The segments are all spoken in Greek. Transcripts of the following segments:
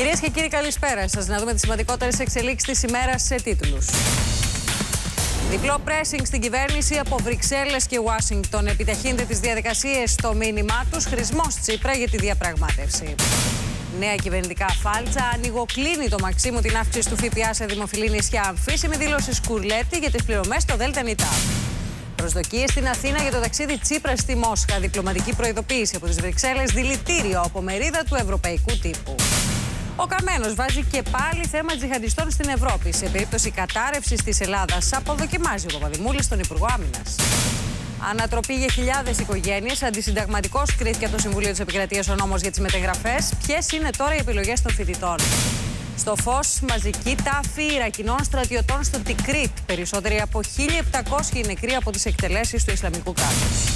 Κυρίες και κύριοι, καλησπέρα σας. Να δούμε τις σημαντικότερες εξελίξεις της ημέρας σε τίτλους. Διπλό πρέσινγκ στην κυβέρνηση από Βρυξέλλες και Ουάσιγκτον. Επιταχύνεται τις διαδικασίες στο μήνυμά τους. Χρησμός Τσίπρα για τη διαπραγμάτευση. Νέα κυβερνητικά φάλτσα. Ανοιγοκλίνει το Μαξίμου την αύξηση του ΦΠΑ σε δημοφιλή νησιά. Αμφίσιμη δήλωση Σκουρλέτη για τις πληρωμές στο ΔΝΤ. Προσδοκίες στην Αθήνα για το ταξίδι Τσίπρα στη Μόσχα. Διπλωματική προειδοποίηση από τις Βρυξέλλες. Δηλητήριο από μερίδα του ευρωπαϊκού τύπου. Ο Καμένος βάζει και πάλι θέμα τζιχαντιστών στην Ευρώπη. Σε περίπτωση κατάρρευσης της Ελλάδας, αποδοκιμάζει ο Παπαδημούλης τον Υπουργό Άμυνας. Ανατροπή για χιλιάδες οικογένειες. Αντισυνταγματικός κρίθηκε από το Συμβουλίο της Επικρατείας ο νόμος για τις μετεγραφές. Ποιες είναι τώρα οι επιλογές των φοιτητών? Στο φως, μαζική τάφη Ιρακινών στρατιωτών στο Τικρίτ. Περισσότεροι από 1.700 νεκροί από τις εκτελέσεις του Ισλαμικού κράτους.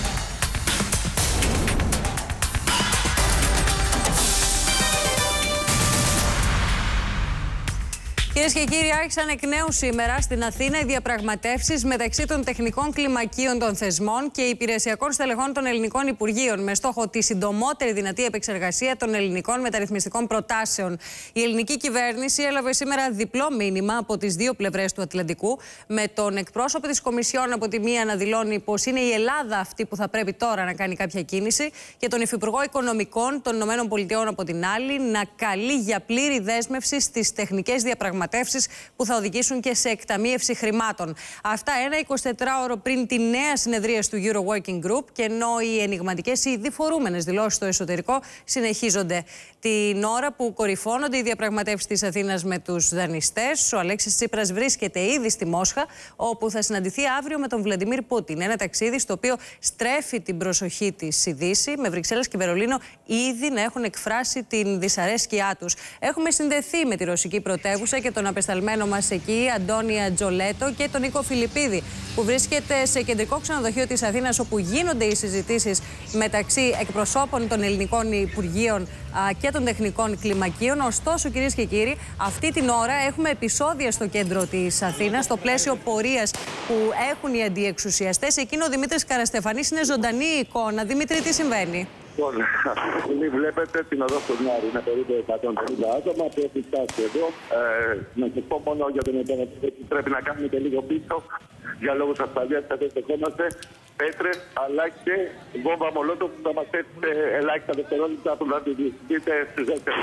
Κυρίες και κύριοι, άρχισαν εκ νέου σήμερα στην Αθήνα οι διαπραγματεύσεις μεταξύ των τεχνικών κλιμακίων των θεσμών και υπηρεσιακών στελεχών των ελληνικών υπουργείων, με στόχο τη συντομότερη δυνατή επεξεργασία των ελληνικών μεταρρυθμιστικών προτάσεων. Η ελληνική κυβέρνηση έλαβε σήμερα διπλό μήνυμα από τις δύο πλευρές του Ατλαντικού, με τον εκπρόσωπο της Κομισιόν από τη μία να δηλώνει πως είναι η Ελλάδα αυτή που θα πρέπει τώρα να κάνει κάποια κίνηση, και τον Υφυπουργό Οικονομικών των ΗΠΑ από την άλλη να καλεί για πλήρη δέσμευση στις τεχνικές διαπραγματεύσεις που θα οδηγήσουν και σε εκταμείευση χρημάτων. Αυτά ένα 24ωρο πριν τη νέα συνεδρίαση του Euro Working Group, και ενώ οι ενιγματικές ή διφορούμενες δηλώσεις στο εσωτερικό συνεχίζονται. Την ώρα που κορυφώνονται οι διαπραγματεύσεις της Αθήνας με τους δανειστές, ο Αλέξης Τσίπρας βρίσκεται ήδη στη Μόσχα, όπου θα συναντηθεί αύριο με τον Βλαντιμίρ Πούτιν. Ένα ταξίδι στο οποίο στρέφει την προσοχή της η Δύση, με Βρυξέλλες και Βερολίνο ήδη να έχουν εκφράσει την δυσαρέσκειά τους. Έχουμε συνδεθεί με τη ρωσική πρωτεύουσα και τον απεσταλμένο μας εκεί, Αντώνια Τζολέτο, και τον Νίκο Φιλιππίδη, που βρίσκεται σε κεντρικό ξενοδοχείο της Αθήνας, όπου γίνονται οι συζητήσεις μεταξύ εκπροσώπων των ελληνικών υπουργείων και των τεχνικών κλιμακίων. Ωστόσο, κυρίες και κύριοι, αυτή την ώρα έχουμε επεισόδια στο κέντρο της Αθήνας, στο πλαίσιο πορείας που έχουν οι αντιεξουσιαστές. Εκείνο ο Δημήτρης Καραστεφανής είναι ζωντανή εικόνα. Δημήτρη, τι συμβαίνει? Λοιπόν, αυτή τη στιγμή βλέπετε την οδό του Νιάρη. Είναι περίπου 150 άτομα που έχουν φτάσει εδώ. Να σας πω μόνο για τον επόμενο, πρέπει να κάνουμε και λίγο πίσω για λόγους ασφαλείας, καθώς δεχόμαστε πέτρες αλλά και βόμβα μολότοφ που θα μας θέσει ελάχιστα δευτερόλεπτα που θα τη διεκδικείτε στις δεύτερες.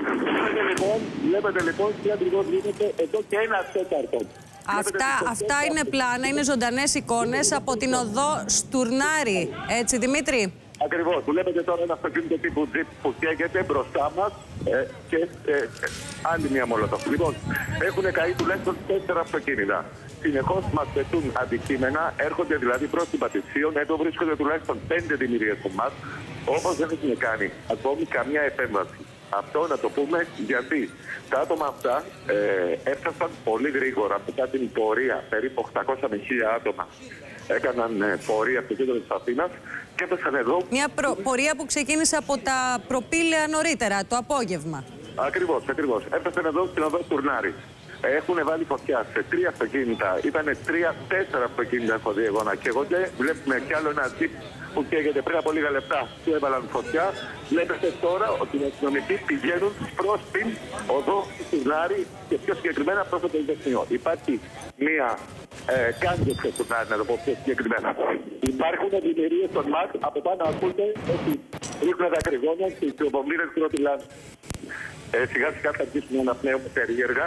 Βλέπετε λοιπόν τι ακριβώς γίνεται εδώ και ένα τέταρτο. Αυτά είναι πλάνα, είναι ζωντανές εικόνες από την οδό Στουρνάρη, έτσι Δημήτρη? Ακριβώς. Βλέπετε τώρα ένα αυτοκίνητο τύπου Jeep που καίγεται μπροστά μας και άλλη μια μολότοφ. Λοιπόν, έχουν καεί τουλάχιστον 4 αυτοκίνητα. Συνεχώς μας πετούν αντικείμενα, έρχονται δηλαδή προς την Πατησίων. Εδώ βρίσκονται τουλάχιστον 5 δημιουργίες από εμάς, όμως δεν έχουν κάνει ακόμη καμία επέμβαση. Αυτό να το πούμε γιατί τα άτομα αυτά έφτασαν πολύ γρήγορα μετά την πορεία, περίπου 800 με 1000 άτομα έκαναν πορεία στο κέντρο της Αθήνας και έφτασαν εδώ. Μια πορεία που ξεκίνησε από τα προπήλαια νωρίτερα, το απόγευμα. Ακριβώς. Έφτασαν εδώ στην οδό Τουρνάρη. Έχουν βάλει φωτιά σε 3 αυτοκίνητα. Ήταν 3-4 αυτοκίνητα έχω δει εγώ να καίγονται. Βλέπουμε κι άλλο ένα τζιπ που καίγεται πριν από λίγα λεπτά. Του έβαλαν φωτιά. Βλέπετε τώρα ότι οι αστυνομικοί πηγαίνουν προς την οδό του Τουρνάρη και πιο συγκεκριμένα προς το Πολυτεχνείο. Υπάρχει μία κάντε στο Τουρνάρη, να το πω πιο συγκεκριμένα. Υπάρχουν ευημερίες των ΜΑΚ. Από πάνω ακούτε ότι ρίχνουν τα κρυγόνια και οι τροπομήρες κροτιλάνε. Σιγά σιγά θα αρχίσουμε να αναπνέουμε περίεργα,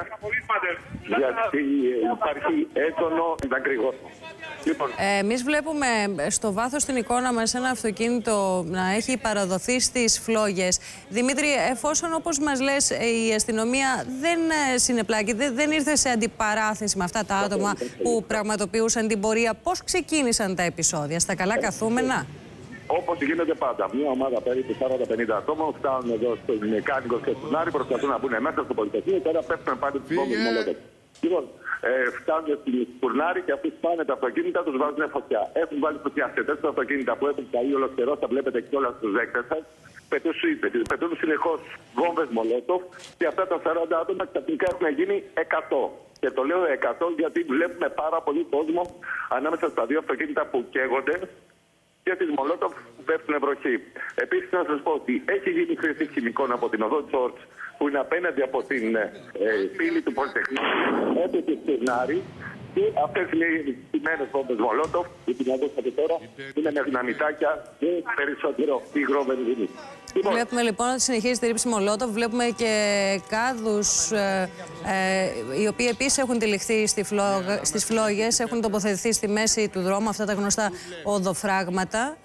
γιατί υπάρχει έντονο δακρυγόνο. Λοιπόν. Εμείς βλέπουμε στο βάθος στην εικόνα μας ένα αυτοκίνητο να έχει παραδοθεί στις φλόγες. Δημήτρη, εφόσον όπως μας λες η αστυνομία δεν συνεπλάκη, δεν ήρθε σε αντιπαράθεση με αυτά τα άτομα που πραγματοποιούσαν την πορεία, πώς ξεκίνησαν τα επεισόδια, στα καλά καθούμενα? Όπως γίνεται πάντα. Μια ομάδα περίπου 40-50 άτομα φτάνουν εδώ στον Κάνικο και στον Άρη, προσπαθούν να μπουν μέσα στο Πολυτεχνείο. Τώρα πέφτουν πάλι τις βόμβες μολότοφ. Λοιπόν, φτάνουν στην Τουρνάρη και αυτοί πάνε τα αυτοκίνητα, τους βάζουν φωτιά. Έχουν βάλει φωτιά σε 4 αυτοκίνητα που έχουν καεί ολοκληρώ, θα βλέπετε κιόλας στους δέκτες σας. Πετούν συνεχώς βόμβες μολότοφ και αυτά τα 40 άτομα ξαφνικά έχουν γίνει 100. Και το λέω 100 γιατί βλέπουμε πάρα πολύ κόσμο ανάμεσα στα 2 αυτοκίνητα που καίγονται και τις μολότοφ πέφτουν βροχή. Επίσης, να σας πω ότι έχει γίνει χρήση χημικών από την οδό Τζόρτζ, που είναι απέναντι από την πύλη του Πολυτεχνείου, έπαιξε στο Τουρνάρι. Και αυτές είναι οι στημένες βόμβες Μολότοφ, που την αδέσατε τώρα, είναι με δυναμητάκια και περισσότερο υγρό βενζίνη. Βλέπουμε λοιπόν ότι συνεχίζει τη ρήψη Μολότοφ. Βλέπουμε και κάδους οι οποίοι επίσης έχουν τυλιχθεί στις φλόγες, έχουν τοποθετηθεί στη μέση του δρόμου, αυτά τα γνωστά οδοφράγματα.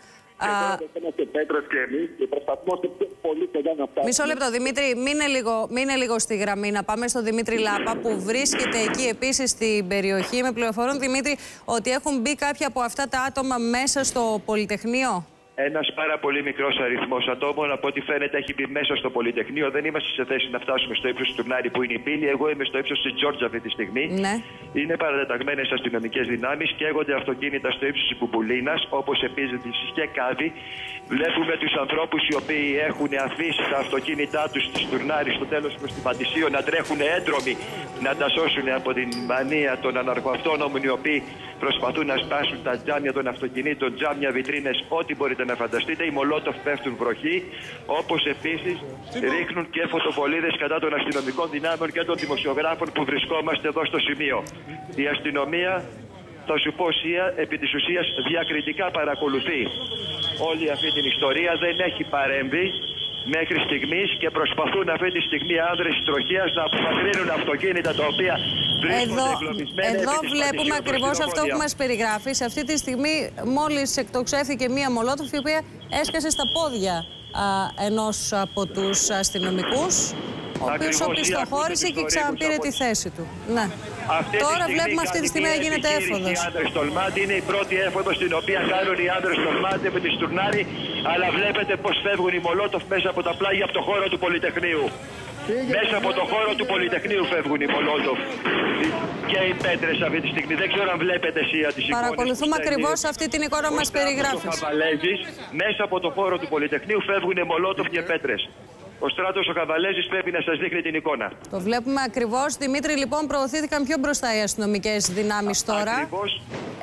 Μισό λεπτό, Δημήτρη, μείνε λίγο στη γραμμή. Να πάμε στον Δημήτρη Λάπα, που βρίσκεται εκεί επίσης στην περιοχή. Με πληροφορούν, Δημήτρη, ότι έχουν μπει κάποια από αυτά τα άτομα μέσα στο Πολυτεχνείο. Ένας πάρα πολύ μικρός αριθμός ατόμων, από ό,τι φαίνεται, έχει μπει μέσα στο Πολυτεχνείο. Δεν είμαστε σε θέση να φτάσουμε στο ύψος του Τουρνάρι, που είναι η πύλη. Εγώ είμαι στο ύψος της Τζόρτζ αυτή τη στιγμή. Ναι. Είναι παρατεταγμένες αστυνομικές δυνάμεις, καίγονται αυτοκίνητα στο ύψος της Μπουμπουλίνας, όπως επίσης και κάδοι. Βλέπουμε τους ανθρώπους οι οποίοι έχουν αφήσει τα αυτοκίνητά τους στη Τουρνάρι στο τέλος προς την Πατησίο να τρέχουν έντρομοι να τα σώσουν από την μανία των αναρχοαυτόνομων, οι οποίοι προσπαθούν να σπάσουν τα τζάμια των αυτοκινήτων, τζάμια, βιτρίνες, ό,τι μπορείτε να φανταστείτε. Οι Μολότοφ πέφτουν βροχή, όπως επίσης ρίχνουν και φωτοβολίδες κατά των αστυνομικών δυνάμεων και των δημοσιογράφων που βρισκόμαστε εδώ στο σημείο. Η αστυνομία, θα σου πω, επί της ουσίας διακριτικά παρακολουθεί όλη αυτή την ιστορία, δεν έχει παρέμβει μέχρι στιγμής και προσπαθούν αυτή τη στιγμή άνδρες της τροχίας να απομακρύνουν αυτοκίνητα τα οποία βρίσκονται εγκλωβισμένα. Εδώ βλέπουμε ακριβώς αυτό που μας περιγράφει. Σε αυτή τη στιγμή μόλις εκτοξεύθηκε μία Μολότοφ, η οποία έσκασε στα πόδια ενός από τους αστυνομικούς, ο οποίος οπισθοχώρησε και ξαναπήρε τη θέση του. Ναι. Τώρα βλέπουμε αυτή τη στιγμή να γίνεται έφοδος. Είναι η πρώτη έφοδος την οποία κάνουν οι άνδρες τολμάτι με τη Στουρνάρη, αλλά βλέπετε πως φεύγουν οι Μολότοφ μέσα από τα πλάγια από το χώρο του Πολυτεχνείου. Μέσα από το χώρο του Πολυτεχνείου φεύγουν οι Μολότοφ και οι πέτρες αυτή τη στιγμή. Δεν ξέρω αν βλέπετε εσύ τις εικόνες. Παρακολουθούμε ακριβώς αυτή την εικόνα που μας περιγράφεις. Μέσα από το χώρο του Πολυτεχνείου φεύγουν οι Μολότοφ και πέτρες. Ο Στράτος ο Καβαλέζης πρέπει να σας δείχνει την εικόνα. Το βλέπουμε ακριβώς. Δημήτρη, λοιπόν, προωθήθηκαν πιο μπροστά οι αστυνομικές δυνάμεις τώρα. Ακριβώς.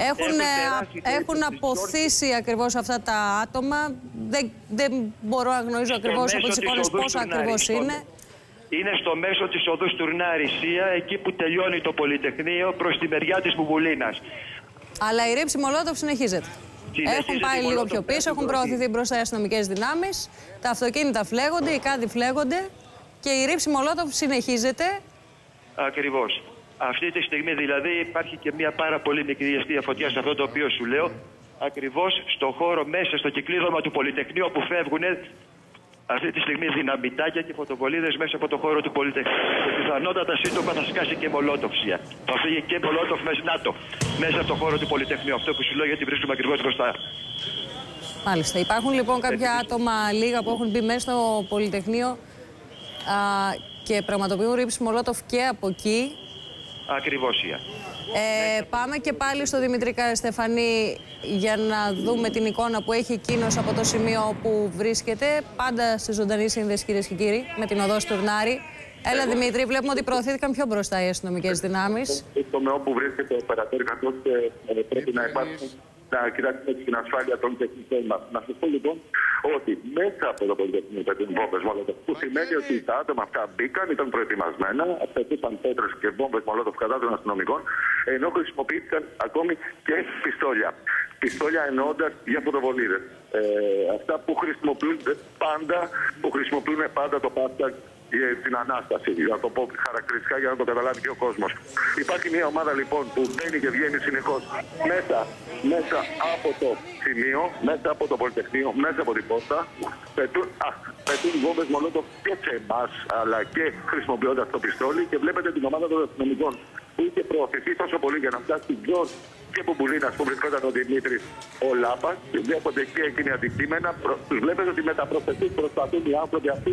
Έχουν αποθήσει ακριβώς αυτά τα άτομα. Δεν μπορώ να γνωρίζω ακριβώς από τις εικόνες πόσο ακριβώς είναι. Είναι στο μέσο της οδούς Τουρνάρη Σία, εκεί που τελειώνει το Πολυτεχνείο, προς τη μεριά της Μπουμπουλίνας. Αλλά η ρήψη Μολότοφ συνεχίζεται. Έχουν πάει λίγο πιο πίσω, έχουν προωθηθεί μπροστά οι αστυνομικές δυνάμεις, τα αυτοκίνητα φλέγονται, οι κάδοι φλέγονται και η ρήψη Μολότοφ συνεχίζεται. Ακριβώς. Αυτή τη στιγμή δηλαδή υπάρχει και μια πάρα πολύ μικρή εστία φωτιά σε αυτό το οποίο σου λέω. Ακριβώς στο χώρο μέσα, στο κυκλίδωμα του Πολυτεχνείου, όπου φεύγουν αυτή τη στιγμή δυναμητάκια και φωτοβολίδες μέσα από το χώρο του Πολυτεχνείου. Και πιθανότατα σύντομα θα σκάσει και Μολότοφσια. Θα φύγει και Μολότοφ μέσα από το χώρο του Πολυτεχνείου. Αυτό που σου λέω, γιατί βρίσκουμε ακριβώς μπροστά. Μάλιστα. Υπάρχουν λοιπόν κάποια άτομα λίγα που έχουν μπει μέσα στο Πολυτεχνείο και πραγματοποιούν ρήψη Μολότοφ και από εκεί. Ακριβώς. Πάμε και πάλι στο Δημήτρη Καραστεφανή για να δούμε την εικόνα που έχει εκείνος από το σημείο όπου βρίσκεται. Πάντα σε ζωντανή σύνδεση, κυρίες και κύριοι, με την οδό Στουρνάρη. Έλα, Δημήτρη, βλέπουμε ότι προωθήθηκαν πιο μπροστά οι αστυνομικές δυνάμεις. Στο μεό που βρίσκεται ο περατέρ, καθώς πρέπει να υπάρχουν, να κοιτάξουμε την ασφάλεια των τεχνικών μας. Να σας πω λοιπόν ότι μέσα από το Πολυτεχνείο πέτουν βόμβες Μολότοφ, που σημαίνει ότι τα άτομα αυτά μπήκαν, ήταν προετοιμασμένα, απαιτούσαν πέτρες και βόμβες Μολότοφ κατά των αστυνομικών, ενώ χρησιμοποιήθηκαν ακόμη και πιστόλια. Πιστόλια εννοώντας για φωτοβολίδες. Αυτά που χρησιμοποιούν πάντα το hashtag την Ανάσταση, να το πω χαρακτηριστικά για να το καταλάβει και ο κόσμος. Υπάρχει μια ομάδα λοιπόν που μπαίνει και βγαίνει συνεχώς μέσα από το σημείο, μέσα από το Πολυτεχνείο, μέσα από την πόρτα, πετούν βόμβες Μολότοφ και σε εμάς, αλλά και χρησιμοποιώντας το πιστόλι, και βλέπετε την ομάδα των αστυνομικών που είχε προωθηθεί τόσο πολύ για να φτάσει στην Τζόρτζ και Μπουμπουλίνας που βρισκόταν ο Δημήτρης ο Λάπας. Βλέπονται και εκείνοι αντικείμενα. Τους βλέπετε ότι με τα προσθετούς προσπαθούν οι άνθρωποι αυτοί.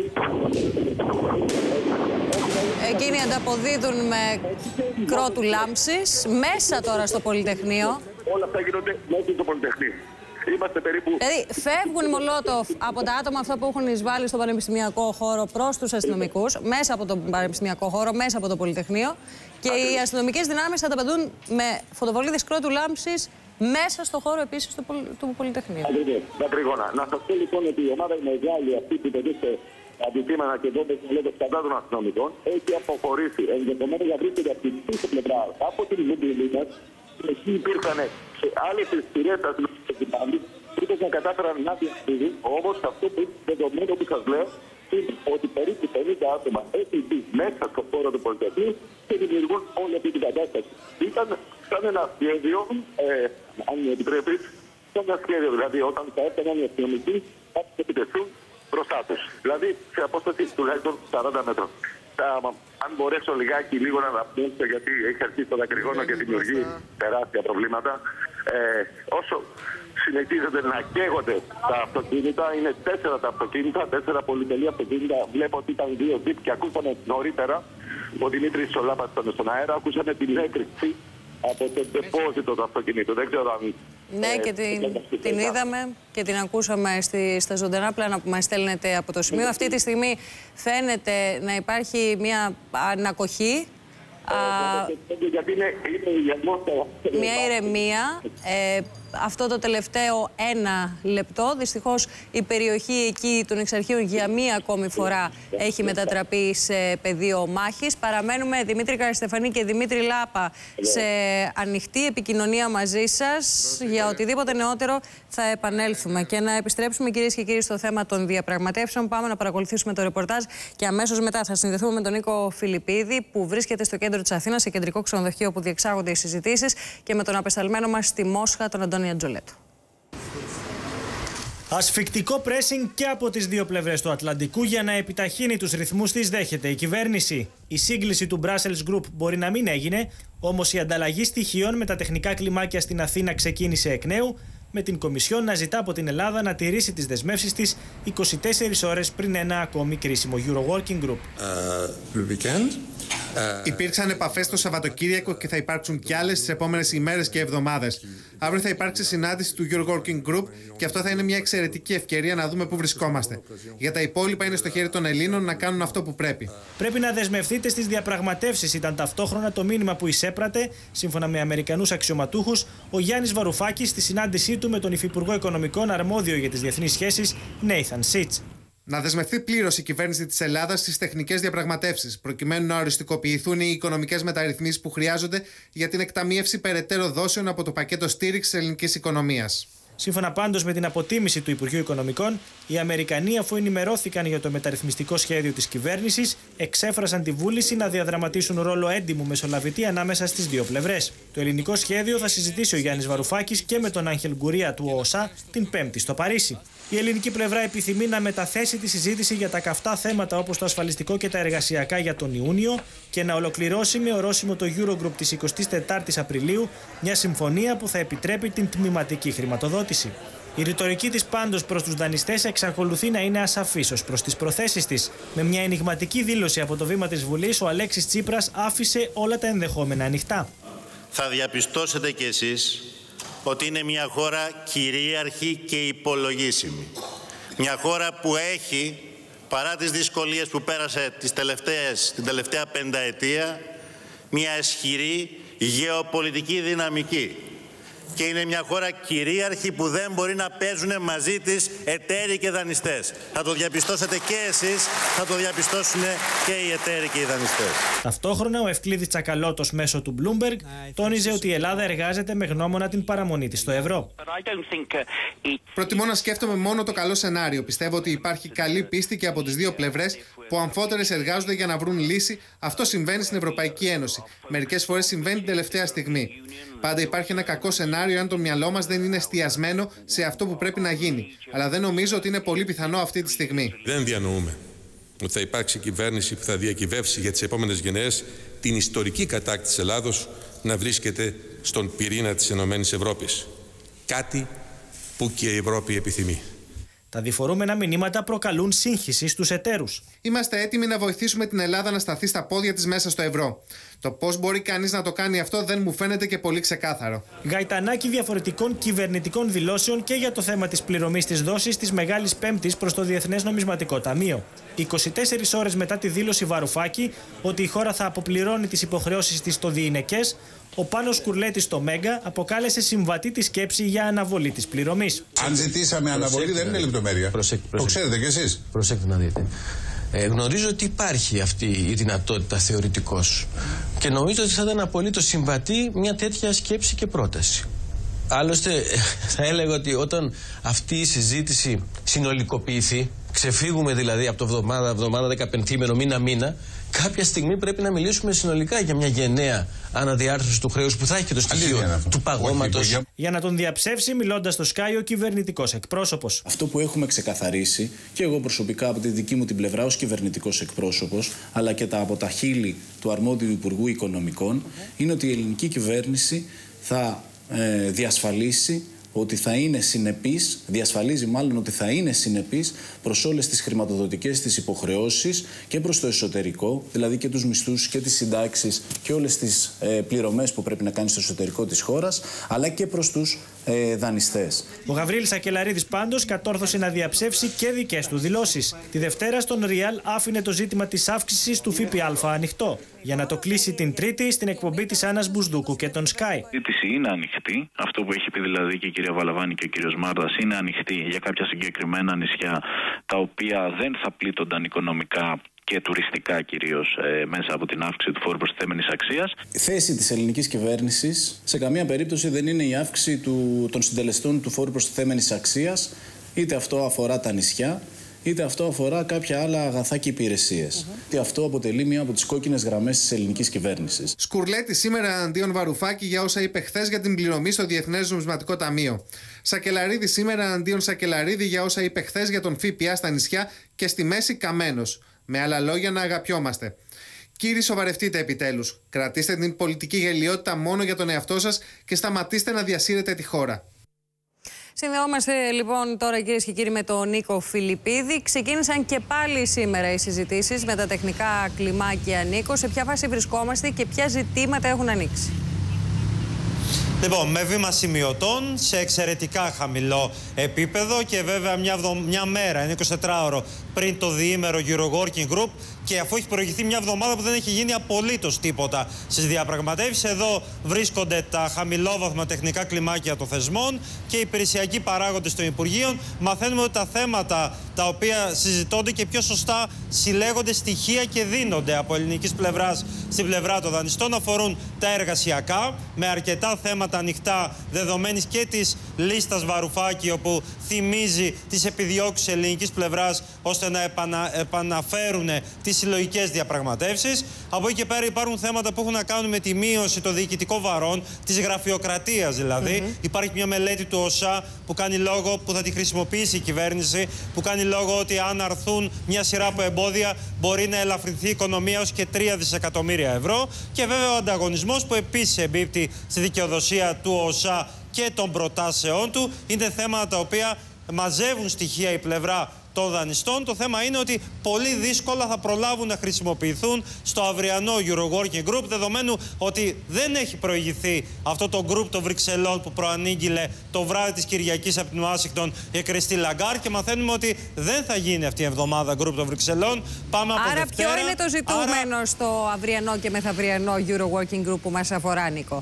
Εκείνοι ανταποδίδουν με κρότου λάμψης μέσα τώρα στο Πολυτεχνείο. Όλα αυτά γίνονται μέσα στο Πολυτεχνείο. Είμαστε περίπου... Δηλαδή φεύγουν οι Μολότοφ από τα άτομα αυτά που έχουν εισβάλει στο πανεπιστημιακό χώρο προς τους αστυνομικούς, μέσα από τον πανεπιστημιακό χώρο, μέσα από το Πολυτεχνείο, και οι αστυνομικές δυνάμεις ανταπαντούν με φωτοβολίδες κρότου λάμψης μέσα στο χώρο επίσης του Πολυτεχνείου. Ακριβώς, τα τρίγωνα. Να σας πω λοιπόν ότι η ομάδα μεγάλη αυτή που πετύχει αντικείμενα και δόντες κατά των αστυνομικών έχει αποχωρήσει. Ενδεχομένως να βρίσκεται από την πίσω πλευρά από την Λουμπλίνα. Εκεί υπήρχαν άλλες εισπυρές αστυνομικών που να κατάφεραν να διασπίδουν. Όμως αυτό που είναι δεδομένο που σας λέω είναι ότι περίπου 50 άτομα έχουν μπει μέσα στο χώρο του Πολυτεχνείου και δημιουργούν όλη αυτή την κατάσταση. Ήταν σαν ένα σχέδιο, αν μου επιτρέπεις, σαν ένα σχέδιο. Δηλαδή, όταν θα έφταναν οι αστυνομικοί, θα επιτεθούν μπροστά τους. Δηλαδή, σε απόσταση τουλάχιστον 40 μέτρων. Αν μπορέσω λιγάκι λίγο να αναπνεύσω, γιατί έχει αρχίσει το δακρυγόνο και δημιουργεί τεράστια προβλήματα. Όσο συνεχίζεται να καίγονται τα αυτοκίνητα, είναι 4 τα αυτοκίνητα, 4 πολυτελή αυτοκίνητα. Βλέπω ότι ήταν 2 τζιπ και ακούσαμε νωρίτερα, ο Δημήτρης Σολάπας ήταν στον αέρα, ακούσαμε την έκρηξη από το ντεπόζιτο του αυτοκινήτου. Δεν ξέρω αν... Ναι, και την είδαμε και την ακούσαμε στα ζωντανά πλάνα που μας στέλνετε από το σημείο. Αυτή τη στιγμή φαίνεται να υπάρχει μια ανακοχή. Μια ηρεμία. Αυτό το τελευταίο 1 λεπτό. Δυστυχώς η περιοχή εκεί των Εξαρχείων για μία ακόμη φορά έχει μετατραπεί σε πεδίο μάχης. Παραμένουμε, Δημήτρη Καραστεφανή και Δημήτρη Λάπα, σε ανοιχτή επικοινωνία μαζί σας. Για οτιδήποτε νεότερο θα επανέλθουμε. Και να επιστρέψουμε, κυρίες και κύριοι, στο θέμα των διαπραγματεύσεων. Πάμε να παρακολουθήσουμε το ρεπορτάζ και αμέσως μετά θα συνδεθούμε με τον Νίκο Φιλιππίδη, που βρίσκεται στο κέντρο της Αθήνας, σε κεντρικό ξενοδοχείο όπου διεξάγονται οι συζητήσεις, και με τον απεσταλμένο μας στη Μόσχα, τον Αντώνη Αντζολέτο. Ασφικτικό πρέσινγκ και από τις δύο πλευρές του Ατλαντικού για να επιταχύνει τους ρυθμούς της δέχεται η κυβέρνηση. Η σύγκληση του Brussels Group μπορεί να μην έγινε, όμως η ανταλλαγή στοιχείων με τα τεχνικά κλιμάκια στην Αθήνα ξεκίνησε εκ νέου, με την Κομισιόν να ζητά από την Ελλάδα να τηρήσει τις δεσμεύσεις της 24 ώρες πριν ένα ακόμη κρίσιμο Euro Working Group. Υπήρξαν επαφές το Σαββατοκύριακο και θα υπάρξουν κι άλλες τις επόμενες ημέρες και εβδομάδες. Αύριο θα υπάρξει συνάντηση του Euro Working Group και αυτό θα είναι μια εξαιρετική ευκαιρία να δούμε πού βρισκόμαστε. Για τα υπόλοιπα είναι στο χέρι των Ελλήνων να κάνουν αυτό που πρέπει. Πρέπει να δεσμευτείτε στις διαπραγματεύσεις, ήταν ταυτόχρονα το μήνυμα που εισέπρατε, σύμφωνα με Αμερικανούς αξιωματούχους, ο Γιάννης Βαρουφάκης στη συνάντησή του με τον Υφυπουργό Οικονομικών αρμόδιο για τις διεθνείς σχέσεις, Νέιθαν Σίτς. Να δεσμευτεί πλήρως η κυβέρνηση της Ελλάδας στις τεχνικές διαπραγματεύσεις, προκειμένου να οριστικοποιηθούν οι οικονομικές μεταρρυθμίσεις που χρειάζονται για την εκταμείευση περαιτέρω δόσεων από το πακέτο στήριξης της ελληνικής οικονομίας. Σύμφωνα πάντως με την αποτίμηση του Υπουργείου Οικονομικών, οι Αμερικανοί, αφού ενημερώθηκαν για το μεταρρυθμιστικό σχέδιο της κυβέρνησης, εξέφρασαν τη βούληση να διαδραματίσουν ρόλο έντιμου μεσολαβητή ανάμεσα στις δύο πλευρές. Το ελληνικό σχέδιο θα συζητήσει ο Γιάννης Βαρουφάκης και με τον Άγχελ Γκουρία του ΟΟΣΑ την Πέμπτη στο Παρίσι. Η ελληνική πλευρά επιθυμεί να μεταθέσει τη συζήτηση για τα καυτά θέματα όπως το ασφαλιστικό και τα εργασιακά για τον Ιούνιο και να ολοκληρώσει με ορόσημο το Eurogroup της 24ης Απριλίου μια συμφωνία που θα επιτρέπει την τμηματική χρηματοδότηση. Η ρητορική της πάντως προς τους δανειστές εξακολουθεί να είναι ασαφής ως προς τις προθέσεις της. Με μια ενιγματική δήλωση από το βήμα της Βουλής, ο Αλέξης Τσίπρας άφησε όλα τα ενδεχόμενα ανοιχτά. Θα διαπιστώσετε κι εσείς ότι είναι μια χώρα κυρίαρχη και υπολογίσιμη. Μια χώρα που έχει, παρά τις δυσκολίες που πέρασε την τελευταία πενταετία, μια ισχυρή γεωπολιτική δυναμική. Και είναι μια χώρα κυρίαρχη που δεν μπορεί να παίζουν μαζί της εταίροι και δανειστές. Θα το διαπιστώσετε και εσείς, θα το διαπιστώσουν και οι εταίροι και οι δανειστές. Ταυτόχρονα, ο Ευκλήδης Τσακαλώτος μέσω του Bloomberg τόνιζε ότι η Ελλάδα εργάζεται με γνώμονα την παραμονή της στο ευρώ. Προτιμώ να σκέφτομαι μόνο το καλό σενάριο. Πιστεύω ότι υπάρχει καλή πίστη και από τις δύο πλευρές που αμφότερες εργάζονται για να βρουν λύση. Αυτό συμβαίνει στην Ευρωπαϊκή Ένωση. Μερικές φορές συμβαίνει την τελευταία στιγμή. Πάντα υπάρχει ένα κακό σενάριο αν το μυαλό μας δεν είναι εστιασμένο σε αυτό που πρέπει να γίνει. Αλλά δεν νομίζω ότι είναι πολύ πιθανό αυτή τη στιγμή. Δεν διανοούμε ότι θα υπάρξει κυβέρνηση που θα διακυβεύσει για τις επόμενες γενναίες την ιστορική κατάκτηση της Ελλάδος να βρίσκεται στον πυρήνα της ΕΕ. Κάτι που και η Ευρώπη επιθυμεί. Τα διφορούμενα μηνύματα προκαλούν σύγχυση στους εταίρους. Είμαστε έτοιμοι να βοηθήσουμε την Ελλάδα να σταθεί στα πόδια της μέσα στο ευρώ. Το πώς μπορεί κανείς να το κάνει αυτό δεν μου φαίνεται και πολύ ξεκάθαρο. Γαϊτανάκι διαφορετικών κυβερνητικών δηλώσεων και για το θέμα της πληρωμής της δόσης της Μεγάλης Πέμπτης προς το Διεθνές Νομισματικό Ταμείο. 24 ώρες μετά τη δήλωση Βαρουφάκη ότι η χώρα θα αποπληρώνει τις υποχρεώσεις της στο διηνεκές, ο Πάνος Κουρλέτης στο Μέγκα αποκάλεσε συμβατή τη σκέψη για αναβολή της πληρωμής. Αν ζητήσαμε αναβολή δεν είναι λεπτομέρεια. Το ξέρετε κι εσείς. Προσέξτε να δείτε. Γνωρίζω ότι υπάρχει αυτή η δυνατότητα θεωρητικώς και νομίζω ότι θα ήταν απολύτως συμβατή μια τέτοια σκέψη και πρόταση. Άλλωστε θα έλεγα ότι όταν αυτή η συζήτηση συνολικοποιηθεί, ξεφύγουμε δηλαδή από το εβδομάδα 15 μήνα, κάποια στιγμή πρέπει να μιλήσουμε συνολικά για μια γενναία αναδιάρθρωση του χρέους που θα έχει και το στοιχείο του παγώματος. Για να τον διαψεύσει, μιλώντας στο Sky, ο κυβερνητικός εκπρόσωπος. Αυτό που έχουμε ξεκαθαρίσει και εγώ προσωπικά από τη δική μου την πλευρά ως κυβερνητικός εκπρόσωπος, αλλά και από τα χείλη του αρμόδιου Υπουργού Οικονομικών, είναι ότι η ελληνική κυβέρνηση θα διασφαλίσει ότι θα είναι συνεπής, διασφαλίζει μάλλον ότι θα είναι συνεπής προς όλες τις χρηματοδοτικές της υποχρεώσεις και προς το εσωτερικό, δηλαδή και τους μισθούς και τις συντάξεις και όλες τις πληρωμές που πρέπει να κάνει στο εσωτερικό της χώρας, αλλά και προς τους δανειστές. Ο Γαβρίλης Σακελαρίδης πάντως κατόρθωσε να διαψεύσει και δικές του δηλώσεις. Τη Δευτέρα στον Ριάλ άφηνε το ζήτημα της αύξησης του ΦΠΑ ανοιχτό, για να το κλείσει την Τρίτη στην εκπομπή της Άννας Μπουσδούκου και των Sky. Η ζήτηση είναι ανοιχτή. Αυτό που έχει πει δηλαδή και η κυρία Βαλαβάνη και ο κύριος Μάρτας είναι ανοιχτή για κάποια συγκεκριμένα νησιά τα οποία δεν θα πλήττονταν οικονομικά και τουριστικά κυρίως μέσα από την αύξηση του φόρου προστιθέμενης αξίας. Η θέση της ελληνικής κυβέρνησης σε καμία περίπτωση δεν είναι η αύξηση των συντελεστών του φόρου προστιθέμενης αξίας, είτε αυτό αφορά τα νησιά, είτε αυτό αφορά κάποια άλλα αγαθά και υπηρεσίες. Και αυτό αποτελεί μία από τις κόκκινες γραμμές της ελληνικής κυβέρνησης. Σκουρλέτη σήμερα αντίον Βαρουφάκη για όσα είπε χθες για την πληρωμή στο Διεθνές Νομισματικό Ταμείο. Σακελαρίδη σήμερα αντίον Σακελαρίδη για όσα είπε χθες για τον ΦΠΑ στα νησιά και στη μέση καμένος. Με άλλα λόγια, να αγαπιόμαστε. Κύριοι, σοβαρευτείτε επιτέλους. Κρατήστε την πολιτική γελιότητα μόνο για τον εαυτό σας και σταματήστε να διασύρετε τη χώρα. Συνδεόμαστε λοιπόν τώρα, κυρίες και κύριοι, με τον Νίκο Φιλιππίδη. Ξεκίνησαν και πάλι σήμερα οι συζητήσεις με τα τεχνικά κλιμάκια. Νίκο, σε ποια φάση βρισκόμαστε και ποια ζητήματα έχουν ανοίξει? Λοιπόν, με βήμα σημειωτών, σε εξαιρετικά χαμηλό επίπεδο και βέβαια μια μέρα, είναι 24ωρο πριν το διήμερο Euroworking Group και αφού έχει προηγηθεί μια εβδομάδα που δεν έχει γίνει απολύτως τίποτα στις διαπραγματεύσεις. Εδώ βρίσκονται τα χαμηλόβαθμα τεχνικά κλιμάκια των θεσμών και οι υπηρεσιακοί παράγοντες των Υπουργείων. Μαθαίνουμε ότι τα θέματα τα οποία συζητώνται και πιο σωστά συλλέγονται στοιχεία και δίνονται από ελληνικής πλευράς στην πλευρά των δανειστών αφορούν τα εργασιακά, με αρκετά θέματα ανοιχτά δεδομένης και της λίστας Βαρουφάκη, όπου θυμίζει τις επιδιώξεις ελληνικής πλευράς ώστε να επαναφέρουν τις συλλογικές διαπραγματεύσεις. Από εκεί και πέρα υπάρχουν θέματα που έχουν να κάνουν με τη μείωση των διοικητικών βαρών, της γραφειοκρατίας δηλαδή. Υπάρχει μια μελέτη του ΟΣΑ που κάνει λόγο, που θα τη χρησιμοποιήσει η κυβέρνηση, που κάνει λόγο ότι αν αρθούν μια σειρά από εμπόδια μπορεί να ελαφρυνθεί η οικονομία ως και 3 δισεκατομμύρια ευρώ. Και βέβαια ο ανταγωνισμός που επίσης εμπίπτει στη δικαιοδοσία του ΟΣΑ και των προτάσεών του. Είναι θέματα τα οποία μαζεύουν στοιχεία η πλευρά των δανειστών. Το θέμα είναι ότι πολύ δύσκολα θα προλάβουν να χρησιμοποιηθούν στο αυριανό Euroworking Group, δεδομένου ότι δεν έχει προηγηθεί αυτό το group των Βρυξελών που προανήγγειλε το βράδυ της Κυριακής από την Ουάσιγκτον η Κριστίν Λαγκάρντ, και μαθαίνουμε ότι δεν θα γίνει αυτή η εβδομάδα group των Βρυξελών. Πάμε από Άρα Δευτέρα. ποιο είναι το ζητούμενο στο αυριανό και μεθαυριανό Euroworking Group που μας αφορά, Νίκο?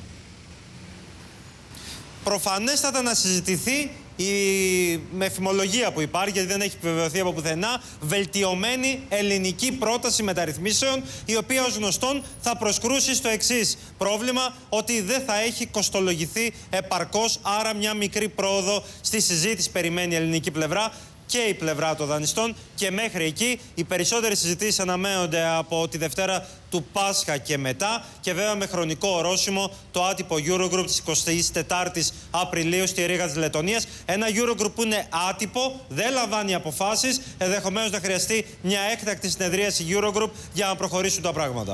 Προφανέστατα να συζητηθεί με φημολογία που υπάρχει, γιατί δεν έχει επιβεβαιωθεί από πουθενά, βελτιωμένη ελληνική πρόταση μεταρρυθμίσεων, η οποία ως γνωστόν θα προσκρούσει στο εξής πρόβλημα, ότι δεν θα έχει κοστολογηθεί επαρκώς, άρα μια μικρή πρόοδο στη συζήτηση περιμένει η ελληνική πλευρά και η πλευρά των δανειστών, και μέχρι εκεί οι περισσότερες συζητήσεις αναμένονται από τη Δευτέρα του Πάσχα και μετά, και βέβαια με χρονικό ορόσημο το άτυπο Eurogroup της 24ης Απριλίου στη Ρήγα της Λετωνίας. Ένα Eurogroup που είναι άτυπο, δεν λαμβάνει αποφάσεις, ενδεχομένως να χρειαστεί μια έκτακτη συνεδρίαση Eurogroup για να προχωρήσουν τα πράγματα.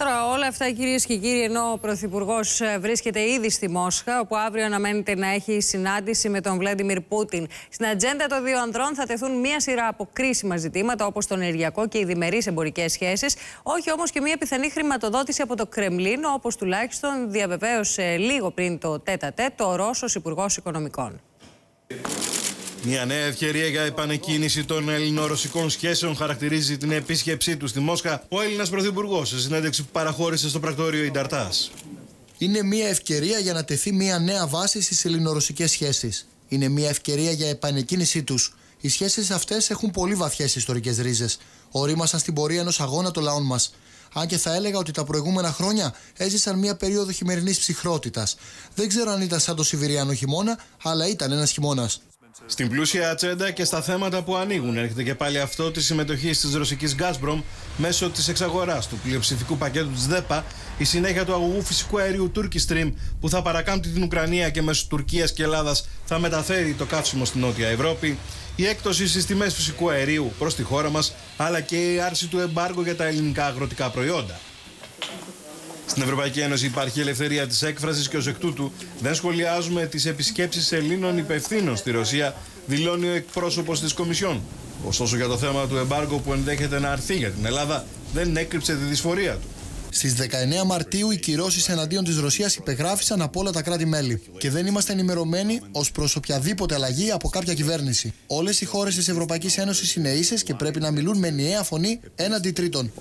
Τώρα όλα αυτά, κυρίες και κύριοι, ενώ ο Πρωθυπουργός βρίσκεται ήδη στη Μόσχα, όπου αύριο αναμένεται να έχει συνάντηση με τον Βλάντιμιρ Πούτιν. Στην ατζέντα των δύο ανδρών θα τεθούν μία σειρά από κρίσιμα ζητήματα, όπως το ενεργειακό και οι διμερείς εμπορικές σχέσεις, όχι όμως και μία πιθανή χρηματοδότηση από το Κρεμλίνο, όπως τουλάχιστον διαβεβαίωσε λίγο πριν το τέτα-τέτ ο Ρώσος Υπουργός Οικονομικών. Μια νέα ευκαιρία για επανεκκίνηση των ελληνο-ρωσικών σχέσεων χαρακτηρίζει την επίσκεψή του στη Μόσχα ο Έλληνας Πρωθυπουργός σε συνέντευξη που παραχώρησε στο πρακτόριο Ινταρτάς. Είναι μια ευκαιρία για να τεθεί μια νέα βάση στις ελληνο-ρωσικές σχέσεις. Είναι μια ευκαιρία για επανεκκίνησή τους. Οι σχέσεις αυτές έχουν πολύ βαθιές ιστορικές ρίζες. Ορίμασαν στην πορεία ενός αγώνα των λαών μας. Αν και θα έλεγα ότι τα προηγούμενα χρόνια έζησαν μια περίοδο χειμερινής ψυχρότητας. Δεν ξέρω αν ήταν σαν το Σιβηριανό χειμώνα, αλλά ήταν ένας χειμώνας. Στην πλούσια ατζέντα και στα θέματα που ανοίγουν έρχεται και πάλι αυτό της συμμετοχής της ρωσικής Gazprom μέσω της εξαγοράς του πλειοψηφικού πακέτου της ΔΕΠΑ, η συνέχεια του αγωγού φυσικού αερίου Turkey Stream που θα παρακάμπτει την Ουκρανία και μέσω Τουρκίας και Ελλάδας θα μεταφέρει το καύσιμο στην Νότια Ευρώπη, η έκπτωση στις τιμές φυσικού αερίου προς τη χώρα μας, αλλά και η άρση του εμπάργου για τα ελληνικά αγροτικά προϊόντα. Στην Ευρωπαϊκή Ένωση υπάρχει ελευθερία της έκφρασης και ως εκ τούτου δεν σχολιάζουμε τις επισκέψεις Ελλήνων υπευθύνων στη Ρωσία, δηλώνει ο εκπρόσωπος της Κομισιόν. Ωστόσο, για το θέμα του εμπάργου που ενδέχεται να αρθεί για την Ελλάδα, δεν έκρυψε τη δυσφορία του. Στις 19 Μαρτίου οι κυρώσεις εναντίον της Ρωσίας υπεγράφησαν από όλα τα κράτη-μέλη και δεν είμαστε ενημερωμένοι ως προς οποιαδήποτε αλλαγή από κάποια κυβέρνηση. Όλες οι χώρες της Ευρωπαϊκής Ένωσης είναι ίσες και πρέπει να μιλούν με ενιαία φωνή έναντι τρίτων.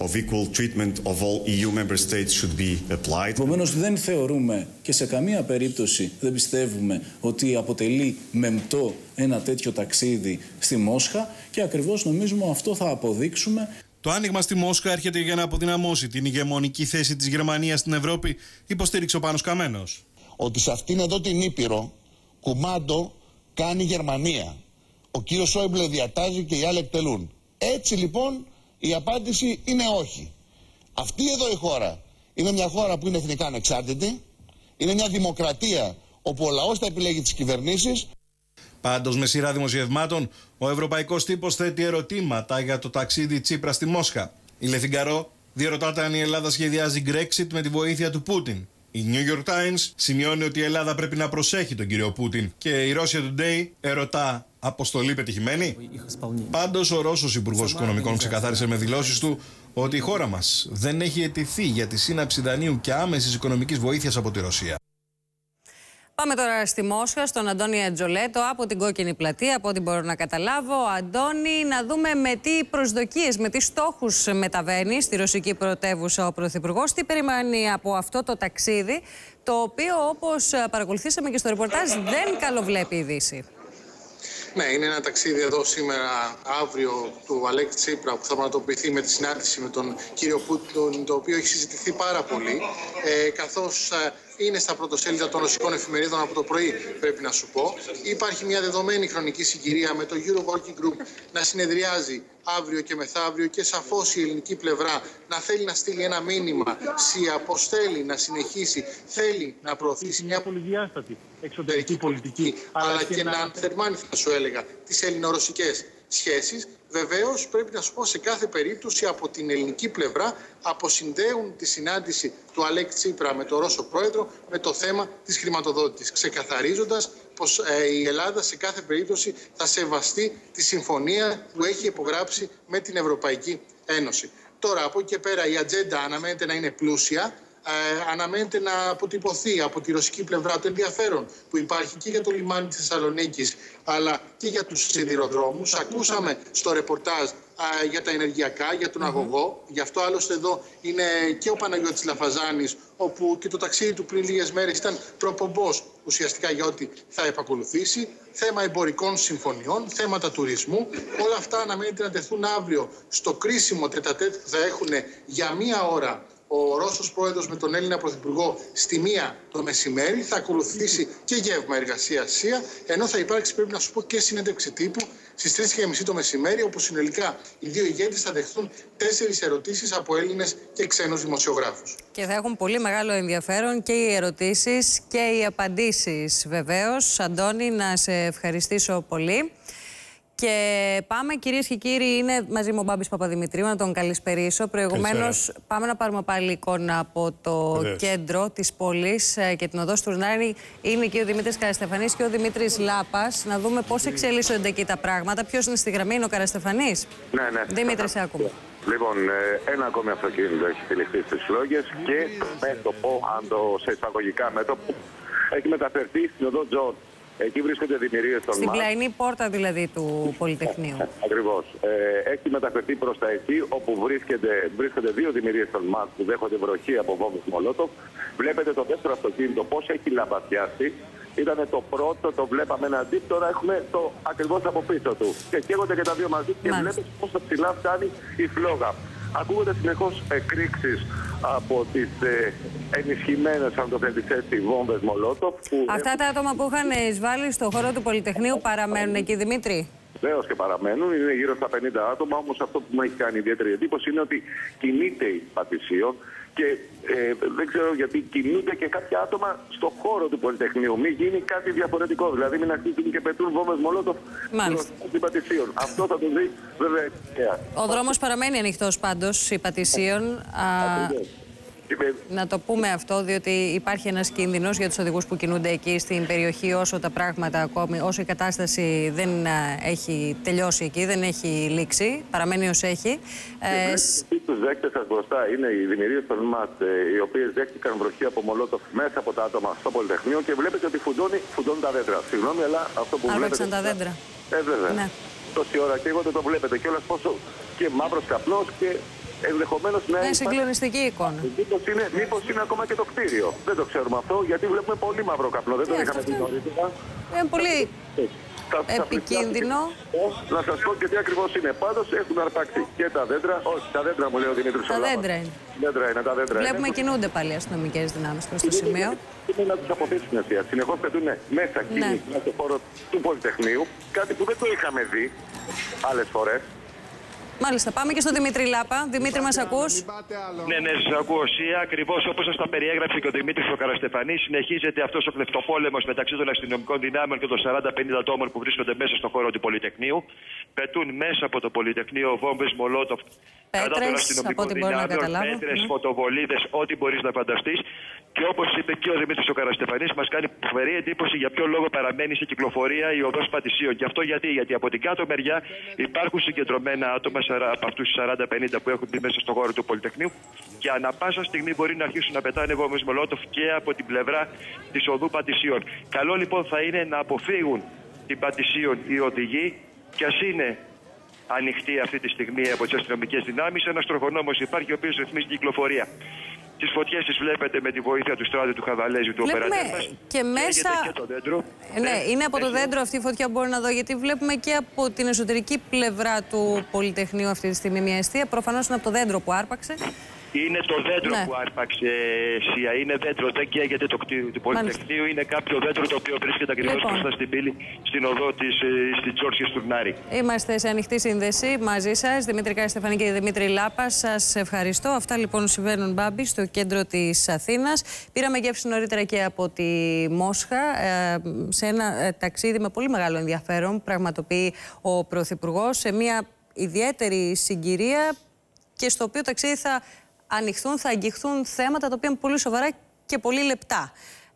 Επομένως, δεν θεωρούμε και σε καμία περίπτωση δεν πιστεύουμε ότι αποτελεί μεμπτό ένα τέτοιο ταξίδι στη Μόσχα και ακριβώς νομίζουμε αυτό θα αποδείξουμε. Το άνοιγμα στη Μόσχα έρχεται για να αποδυναμώσει την ηγεμονική θέση της Γερμανίας στην Ευρώπη, υποστήριξε ο Πάνος Καμένος. Ότι σε αυτήν εδώ την Ήπειρο κουμάντο κάνει η Γερμανία. Ο κύριος Σόιμπλε διατάζει και οι άλλοι εκτελούν. Έτσι λοιπόν η απάντηση είναι όχι. Αυτή εδώ η χώρα είναι μια χώρα που είναι εθνικά ανεξάρτητη, είναι μια δημοκρατία όπου ο λαός θα επιλέγει τις κυβερνήσεις. Πάντως, με σειρά δημοσιευμάτων, ο ευρωπαϊκός τύπος θέτει ερωτήματα για το ταξίδι Τσίπρα στη Μόσχα. Η Le Figaro διερωτάται αν η Ελλάδα σχεδιάζει Brexit με τη βοήθεια του Πούτιν. Η New York Times σημειώνει ότι η Ελλάδα πρέπει να προσέχει τον κύριο Πούτιν. Και η Russia Today ερωτά, αποστολή πετυχημένη? Πάντως, ο Ρώσος Υπουργός Οικονομικών ξεκαθάρισε με δηλώσεις του ότι η χώρα μας δεν έχει αιτηθεί για τη σύναψη δανείου και άμεσης οικονομικής βοήθειας από τη Ρωσία. Πάμε τώρα στη Μόσχα, στον Αντώνη Ατζολέτο από την Κόκκινη Πλατεία, από ό,τι μπορώ να καταλάβω. Αντώνη, να δούμε με τι προσδοκίες, με τι στόχους μεταβαίνει στη ρωσική πρωτεύουσα ο Πρωθυπουργός, τι περιμένει από αυτό το ταξίδι, το οποίο, όπως παρακολουθήσαμε και στο ρεπορτάζ, δεν καλοβλέπει η Δύση. Ναι, είναι ένα ταξίδι εδώ σήμερα, αύριο, του Αλέξη Τσίπρα που θα πραγματοποιηθεί με τη συνάντηση με τον κύριο Πούτιν, το οποίο έχει συζητηθεί πάρα πολύ, καθώς είναι στα πρωτοσέλιδα των ρωσικών εφημερίδων από το πρωί, πρέπει να σου πω. Υπάρχει μια δεδομένη χρονική συγκυρία με το Euro Working Group να συνεδριάζει αύριο και μεθαύριο και σαφώς η ελληνική πλευρά να θέλει να στείλει ένα μήνυμα ΣΥΑ πως θέλει να συνεχίσει, θέλει να προωθήσει μια πολυδιάστατη εξωτερική πολιτική, αλλά και να ανθερμάνει, θα σου έλεγα, τις ελληνο-ρωσικές σχέσεις. Βεβαίως, πρέπει να σου πω, σε κάθε περίπτωση από την ελληνική πλευρά αποσυνδέουν τη συνάντηση του Αλέξη Τσίπρα με τον Ρώσο Πρόεδρο με το θέμα της χρηματοδότησης, ξεκαθαρίζοντας πως η Ελλάδα σε κάθε περίπτωση θα σεβαστεί τη συμφωνία που έχει υπογράψει με την Ευρωπαϊκή Ένωση. Τώρα, από εκεί και πέρα, η ατζέντα αναμένεται να είναι πλούσια. Αναμένεται να αποτυπωθεί από τη ρωσική πλευρά το ενδιαφέρον που υπάρχει και για το λιμάνι της Θεσσαλονίκης αλλά και για τους σιδηροδρόμους. Ακούσαμε στο ρεπορτάζ για τα ενεργειακά, για τον αγωγό. Γι' αυτό άλλωστε εδώ είναι και ο Παναγιώτης Λαφαζάνης, όπου και το ταξίδι του πριν λίγες μέρες ήταν προπομπός ουσιαστικά για ό,τι θα επακολουθήσει. Θέμα εμπορικών συμφωνιών, θέματα τουρισμού. Όλα αυτά αναμένεται να τεθούν αύριο στο κρίσιμο τετατέτ που θα έχουν για μία ώρα ο Ρώσος Πρόεδρος με τον Έλληνα Πρωθυπουργό στη 1 το μεσημέρι. Θα ακολουθήσει και γεύμα εργασίας ΣΥΑ, ενώ θα υπάρξει, πρέπει να σου πω, και συνέντευξη τύπου στις 3:30 το μεσημέρι, όπου συνολικά οι δύο ηγέτες θα δεχθούν 4 ερωτήσεις από Έλληνες και ξένους δημοσιογράφους. Και θα έχουν πολύ μεγάλο ενδιαφέρον και οι ερωτήσεις και οι απαντήσεις, βεβαίως. Αντώνη, να σε ευχαριστήσω πολύ. Και πάμε, κυρίες και κύριοι, είναι μαζί μου ο Μπάμπης Παπαδημητρίου, να τον καλησπερίσω. Προηγουμένως, πάμε να πάρουμε πάλι εικόνα από το κέντρο της πόλης και την οδό Στουρνάρη. Είναι και ο Δημήτρης Καραστεφανής και ο Δημήτρης Λάπας. Να δούμε πώς εξελίσσονται εκεί τα πράγματα. Ποιος είναι στη γραμμή, είναι ο Καραστεφανής? Ναι. Δημήτρη, σε ακούμε. Λοιπόν, ένα ακόμη αυτοκίνητο έχει τυλιχθεί στις Φλόγες και το μέτωπο, αν το σε εισαγωγικά μέτωπο, έχει μεταφερθεί στην οδό Τζον. Εκεί βρίσκονται δημιουργίες των ΜΑΤ. Στην πλαϊνή πόρτα δηλαδή του Πολυτεχνείου. Ακριβώς. Έχει μεταφερθεί προς τα εκεί, όπου βρίσκονται δύο δημιουργίες των ΜΑΤ που δέχονται βροχή από βόμβες Μολότοφ. Βλέπετε το δεύτερο αυτοκίνητο πώς έχει λαμπαθιάσει. Ήταν το πρώτο, το βλέπαμε ένα ντύπ, τώρα έχουμε το ακριβώς από πίσω του. Και καίγονται και τα δύο μαζί και βλέπετε πόσο ψηλά φτάνει η φλόγα. Ακούγονται συνεχώς εκρήξεις από τις ενισχυμένες, αν το θέλεις έτσι, βόμβες Μολότοφ. Αυτά τα άτομα που είχαν εισβάλει στον χώρο του Πολυτεχνείου παραμένουν εκεί, Δημήτρη? Βεβαίως και παραμένουν, είναι γύρω στα 50 άτομα, όμως αυτό που μου έχει κάνει ιδιαίτερη εντύπωση είναι ότι κινείται η Πατησίων και δεν ξέρω γιατί κινούνται και κάποια άτομα στον χώρο του Πολυτεχνείου. Μην γίνει κάτι διαφορετικό, δηλαδή μην αρχίσουν και πετούν βόμβες Μολότοφ στην Πατησίων. Αυτό θα το δει βέβαια. Ο δρόμος παραμένει ανοιχτός πάντως, η Πατησίων. Να το πούμε αυτό, διότι υπάρχει ένας κίνδυνος για τους οδηγούς που κινούνται εκεί στην περιοχή όσο τα πράγματα ακόμη, όσο η κατάσταση δεν έχει τελειώσει εκεί, δεν έχει λήξει, παραμένει ως έχει. Τους δέκτες σας μπροστά είναι οι δημιουργίες των ΜΑΤ, οι οποίες δέχτηκαν βροχή από Μολότοφ μέσα από τα άτομα στο Πολυτεχνείο και βλέπετε ότι φουντώνουν τα δέντρα. Συγγνώμη, αλλά αυτό που βλέπετε... Άρπαξαν τα δέντρα. Βέβαια. Ναι. Τόση ώρα και εγώ το βλέπετε κιόλας πόσο και μαύρος καπνός και... ενδεχομένως να είναι συγκλονιστική εικόνα. Μήπως είναι ακόμα και το κτίριο. Δεν το ξέρουμε αυτό, γιατί βλέπουμε πολύ μαύρο καπνό. Δεν το είχαμε δει νωρίτερα. Είναι πολύ επικίνδυνο. Να σας πω και τι ακριβώς είναι. Πάντως έχουν αρπάξει και τα δέντρα. Όχι, τα δέντρα μου λέει ο Δημήτρης. Τα δέντρα είναι. Τα δέντρα βλέπουμε κινούνται πάλι αστυνομικές δυνάμεις προς το σημείο. Είναι να τους αποθέσουν στην αστεία. Συνεχώς πετούν μέσα κίνηση στο χώρο του Πολυτεχνείου. Κάτι που δεν το είχαμε δει άλλες φορές. Μάλιστα, πάμε και στον Δημήτρη Λάπα. Δημήτρη, μας ακούς? Ναι, σας ακούω. Ακριβώς όπως σας τα περιέγραψε και ο Δημήτρης ο Καραστεφανής, συνεχίζεται αυτός ο κλεφτοπόλεμος μεταξύ των αστυνομικών δυνάμεων και των 40-50 ατόμων που βρίσκονται μέσα στον χώρο του Πολυτεχνείου. Πετούν μέσα από το Πολυτεχνείο βόμβες Μολότοφ κατά των αστυνομικών δυνάμεων, πέτρες, φωτοβολίδες, ό,τι μπορείς να φανταστείς. Και όπως είπε και ο Δημήτρης ο Καραστεφανής, μας κάνει φοβερή εντύπωση για ποιο λόγο παραμένει σε κυκλοφορία η οδός Πατησίων. Και αυτό γιατί από την κάτω μεριά υπάρχουν συγκεντρωμένα άτομα από αυτούς τους 40-50 που έχουν μπει μέσα στον χώρο του Πολυτεχνείου και ανά πάσα στιγμή μπορεί να αρχίσουν να πετάνε βόμβες Μολότοφ και από την πλευρά της οδού Πατησίων. Καλό λοιπόν θα είναι να αποφύγουν την Πατησίων οι οδηγοί, και ας είναι ανοιχτή αυτή τη στιγμή από τις αστυνομικές δυνάμεις. Ένας τροχονόμος υπάρχει ο οποίος ρυθμίζει την κυκλοφορία. Τις φωτιές τις βλέπετε με τη βοήθεια του Στράτου του Χαβαλέζου, του οπερατέρ μας. Και μέσα. Και το δέντρο. Ναι, είναι από το δέντρο αυτή η φωτιά που μπορώ να δω, γιατί βλέπουμε και από την εσωτερική πλευρά του Πολυτεχνείου αυτή τη στιγμή μια αιστεία. Προφανώς είναι από το δέντρο που άρπαξε. Είναι το δέντρο που άρπαξε, Σία. Είναι δέντρο, δεν καίγεται το κτίριο του Πολυτεχνείου. Είναι κάποιο δέντρο το οποίο βρίσκεται ακριβώς μπροστά στην πύλη, στην οδό της στην Τζόρτζια Στουρνάρη. Είμαστε σε ανοιχτή σύνδεση μαζί σας, Δημήτρη Καραστεφανή και Δημήτρη Λάπα. Σας ευχαριστώ. Αυτά λοιπόν συμβαίνουν, Μπάμπη, στο κέντρο της Αθήνας. Πήραμε γεύση νωρίτερα και από τη Μόσχα, σε ένα ταξίδι με πολύ μεγάλο ενδιαφέρον. Πραγματοποιεί ο Πρωθυπουργός σε μια ιδιαίτερη συγκυρία και στο οποίο ταξίδι θα θα αγγιχθούν θέματα τα οποία είναι πολύ σοβαρά και πολύ λεπτά.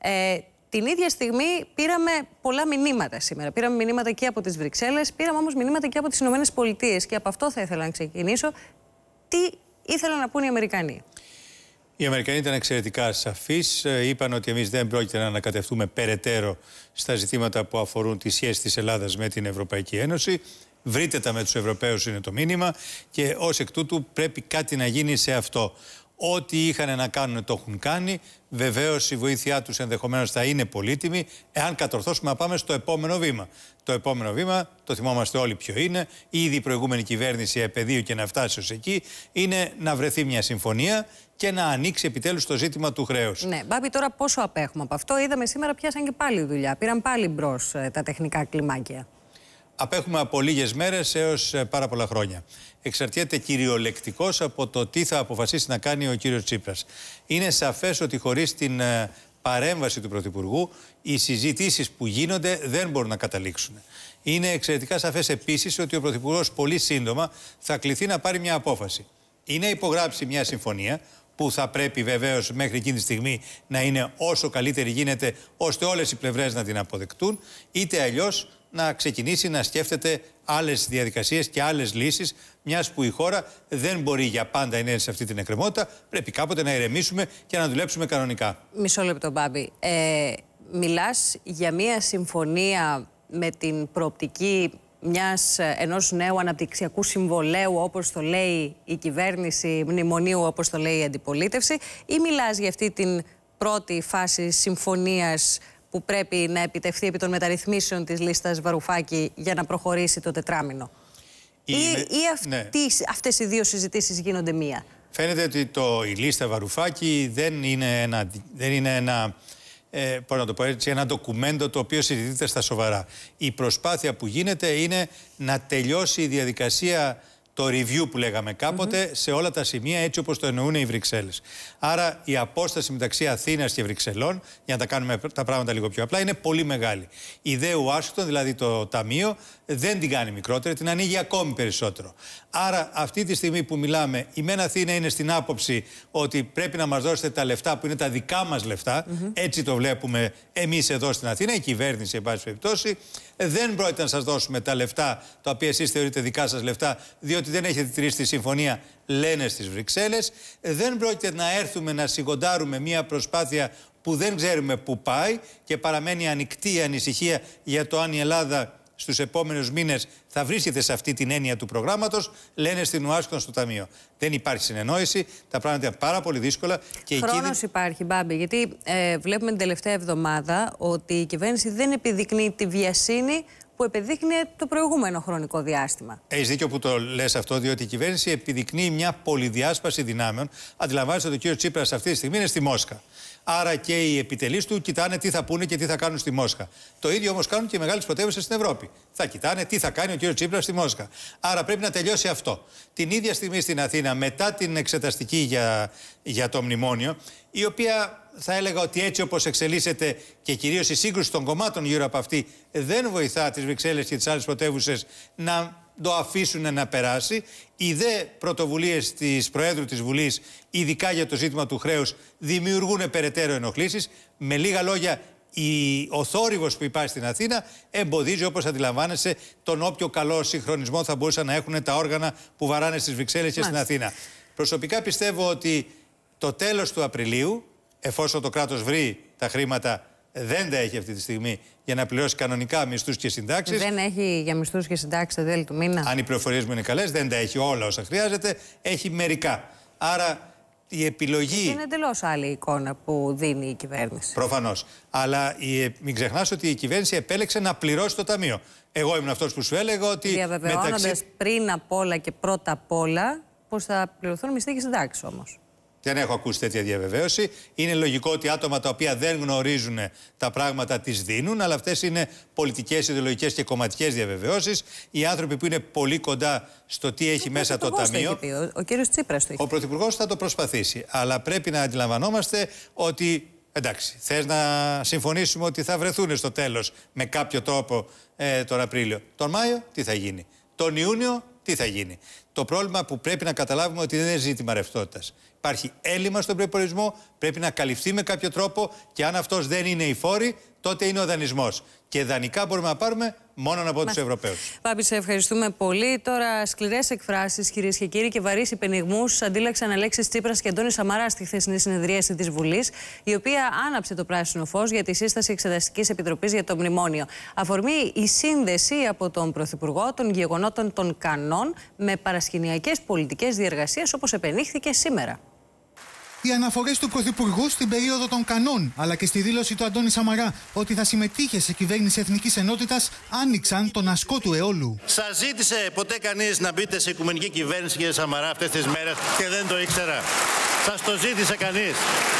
Την ίδια στιγμή πήραμε πολλά μηνύματα σήμερα. Πήραμε μηνύματα και από τις Βρυξέλλες, πήραμε όμως μηνύματα και από τις Ηνωμένες Πολιτείες. Και από αυτό θα ήθελα να ξεκινήσω. Τι ήθελαν να πούν οι Αμερικανοί? Οι Αμερικανοί ήταν εξαιρετικά σαφείς. Είπαν ότι εμείς δεν πρόκειται να ανακατευτούμε περαιτέρω στα ζητήματα που αφορούν τη σχέση της Ελλάδας με την Ευρωπαϊκή Ένωση. Βρείτε τα με τους Ευρωπαίους είναι το μήνυμα και ως εκ τούτου πρέπει κάτι να γίνει σε αυτό. Ό,τι είχαν να κάνουν το έχουν κάνει. Βεβαίως η βοήθειά τους ενδεχομένως θα είναι πολύτιμη εάν κατορθώσουμε να πάμε στο επόμενο βήμα. Το επόμενο βήμα, το θυμόμαστε όλοι ποιο είναι, ήδη η προηγούμενη κυβέρνηση επεδίου και να φτάσει ως εκεί, είναι να βρεθεί μια συμφωνία και να ανοίξει επιτέλους το ζήτημα του χρέους. Ναι, Μπάμπη, τώρα πόσο απέχουμε από αυτό? Είδαμε σήμερα πιάσαν και πάλι δουλειά, πήραν πάλι μπρος τα τεχνικά κλιμάκια. Απέχουμε από λίγες μέρες έως πάρα πολλά χρόνια. Εξαρτιέται κυριολεκτικώς από το τι θα αποφασίσει να κάνει ο κύριος Τσίπρας. Είναι σαφές ότι χωρίς την παρέμβαση του Πρωθυπουργού οι συζητήσεις που γίνονται δεν μπορούν να καταλήξουν. Είναι εξαιρετικά σαφές επίσης ότι ο Πρωθυπουργός πολύ σύντομα θα κληθεί να πάρει μια απόφαση. Είναι υπογράψει μια συμφωνία που θα πρέπει βεβαίως μέχρι εκείνη τη στιγμή να είναι όσο καλύτερη γίνεται, ώστε όλες οι πλευρές να την αποδεκτούν, είτε αλλιώς να ξεκινήσει να σκέφτεται άλλες διαδικασίες και άλλες λύσεις, μιας που η χώρα δεν μπορεί για πάντα να είναι σε αυτή την εκκρεμότητα. Πρέπει κάποτε να ηρεμήσουμε και να δουλέψουμε κανονικά. Μισό λεπτό, Μπάμπη. Μιλάς για μια συμφωνία με την προοπτική ενός νέου αναπτυξιακού συμβολέου, όπως το λέει η κυβέρνηση, μνημονίου, όπως το λέει η αντιπολίτευση, ή μιλάς για αυτή την πρώτη φάση συμφωνίας που πρέπει να επιτευχθεί επί των μεταρρυθμίσεων της λίστας Βαρουφάκη για να προχωρήσει το τετράμινο? Αυτές οι δύο συζητήσεις γίνονται μία? Φαίνεται ότι η λίστα Βαρουφάκη δεν είναι ένα πώς να το πω έτσι, ένα ντοκουμέντο το οποίο συζητείται στα σοβαρά. Η προσπάθεια που γίνεται είναι να τελειώσει η διαδικασία, το review που λέγαμε κάποτε, σε όλα τα σημεία έτσι όπως το εννοούν οι Βρυξέλλες. Άρα η απόσταση μεταξύ Αθήνας και Βρυξελών, για να τα κάνουμε τα πράγματα λίγο πιο απλά, είναι πολύ μεγάλη. Η ΔΕ Ουάσιγκτον, δηλαδή το Ταμείο, δεν την κάνει μικρότερη, την ανοίγει ακόμη περισσότερο. Άρα αυτή τη στιγμή που μιλάμε, η ΜΕΝ Αθήνα είναι στην άποψη ότι πρέπει να μας δώσετε τα λεφτά που είναι τα δικά μας λεφτά. Έτσι το βλέπουμε εμείς εδώ στην Αθήνα, η κυβέρνηση, εν πάση περιπτώσει. Δεν πρόκειται να σας δώσουμε τα λεφτά τα οποία εσείς θεωρείτε δικά σας λεφτά, διότι δεν έχετε τηρήσει τη συμφωνία, λένε στις Βρυξέλλες. Δεν πρόκειται να έρθουμε να σιγοντάρουμε μια προσπάθεια που δεν ξέρουμε πού πάει και παραμένει ανοιχτή η ανησυχία για το αν η Ελλάδα στους επόμενους μήνες θα βρίσκεται σε αυτή την έννοια του προγράμματος, λένε στην Ουάσιγκτον στο Ταμείο. Δεν υπάρχει συνεννόηση, τα πράγματα είναι πάρα πολύ δύσκολα. Χρόνος υπάρχει, Μπάμπη, γιατί βλέπουμε την τελευταία εβδομάδα ότι η κυβέρνηση δεν επιδεικνύει τη βιασύνη που επιδείκνυε το προηγούμενο χρονικό διάστημα. Έχεις δίκιο που το λες αυτό, διότι η κυβέρνηση επιδεικνύει μια πολυδιάσπαση δυνάμεων. Αντιλαμβάνεσαι ότι ο κ. Τσίπρας αυτή τη στιγμή είναι στη Μόσχα. Άρα και οι επιτελείς του κοιτάνε τι θα πούνε και τι θα κάνουν στη Μόσχα. Το ίδιο όμως κάνουν και οι μεγάλες πρωτεύουσες στην Ευρώπη. Θα κοιτάνε τι θα κάνει ο κ. Τσίπρας στη Μόσχα. Άρα πρέπει να τελειώσει αυτό. Την ίδια στιγμή στην Αθήνα, μετά την εξεταστική για το μνημόνιο, η οποία θα έλεγα ότι έτσι όπως εξελίσσεται και κυρίως η σύγκρουση των κομμάτων γύρω από αυτή, δεν βοηθά τις Βρυξέλλες και τις άλλες πρωτεύουσες να το αφήσουν να περάσει. Οι δε πρωτοβουλίες της Προέδρου της Βουλής, ειδικά για το ζήτημα του χρέους, δημιουργούν περαιτέρω ενοχλήσεις. Με λίγα λόγια, ο θόρυβος που υπάρχει στην Αθήνα εμποδίζει, όπως αντιλαμβάνεσαι, τον όποιο καλό συγχρονισμό θα μπορούσαν να έχουν τα όργανα που βαράνε στις Βρυξέλλες και στην Αθήνα. Προσωπικά πιστεύω ότι το τέλος του Απριλίου, εφόσον το κράτος βρει τα χρήματα, δεν τα έχει αυτή τη στιγμή για να πληρώσει κανονικά μισθούς και συντάξεις. Δεν έχει για μισθούς και συντάξεις τα τέλη του μήνα. Αν οι πληροφορίες μου είναι καλές, δεν τα έχει όλα όσα χρειάζεται, έχει μερικά. Άρα η επιλογή. Είναι εντελώς άλλη εικόνα που δίνει η κυβέρνηση. Προφανώς. Αλλά μην ξεχνάς ότι η κυβέρνηση επέλεξε να πληρώσει το Ταμείο. Εγώ ήμουν αυτός που σου έλεγα ότι. Διαβεβαιώνοντας πριν απ' όλα και πρώτα απ' όλα πως θα πληρωθούν μισθοί και συντάξεις όμως. Δεν έχω ακούσει τέτοια διαβεβαίωση. Είναι λογικό ότι άτομα τα οποία δεν γνωρίζουν τα πράγματα τις δίνουν, αλλά αυτές είναι πολιτικές, ιδεολογικές και κομματικές διαβεβαιώσεις. Οι άνθρωποι που είναι πολύ κοντά στο τι έχει μέσα το Ταμείο. Ο κύριος Τσίπρας το έχει. Ο Πρωθυπουργός θα το προσπαθήσει. Αλλά πρέπει να αντιλαμβανόμαστε ότι. Εντάξει, θες να συμφωνήσουμε ότι θα βρεθούν στο τέλος με κάποιο τρόπο τον Απρίλιο. Τον Μάιο τι θα γίνει. Τον Ιούνιο τι θα γίνει. Το πρόβλημα που πρέπει να καταλάβουμε ότι δεν είναι ζήτημα ρευστότητας. Υπάρχει έλλειμμα στον προϋπολογισμό, πρέπει να καλυφθεί με κάποιο τρόπο και αν αυτός δεν είναι οι φόροι, τότε είναι ο δανεισμός. Και δανεικά μπορούμε να πάρουμε μόνο από τους Ευρωπαίους. Πάπη, σε ευχαριστούμε πολύ. Τώρα σκληρές εκφράσεις, κυρίες και κύριοι, και βαρύς υπενιγμούς αντίλαξαν Αλέξης Τσίπρας και Αντώνη Σαμαρά στη χθεσινή συνεδρίαση της Βουλής, η οποία άναψε το πράσινο φως για τη σύσταση Εξεταστικής Επιτροπής για το Μνημόνιο. Αφορμή η σύνδεση από τον Πρωθυπουργό των γεγονότων των Κανών με παρασκηνιακές πολιτικές διεργασίες, όπως επενήχθηκε σήμερα. Οι αναφορές του Πρωθυπουργού στην περίοδο των Κανών, αλλά και στη δήλωση του Αντώνη Σαμαρά ότι θα συμμετείχε σε κυβέρνηση Εθνικής Ενότητας, άνοιξαν τον ασκό του αιώλου. Σας ζήτησε ποτέ κανείς να μπείτε σε οικουμενική κυβέρνηση, κύριε Σαμαρά, αυτές τις μέρες και δεν το ήξερα? Σας το ζήτησε κανείς?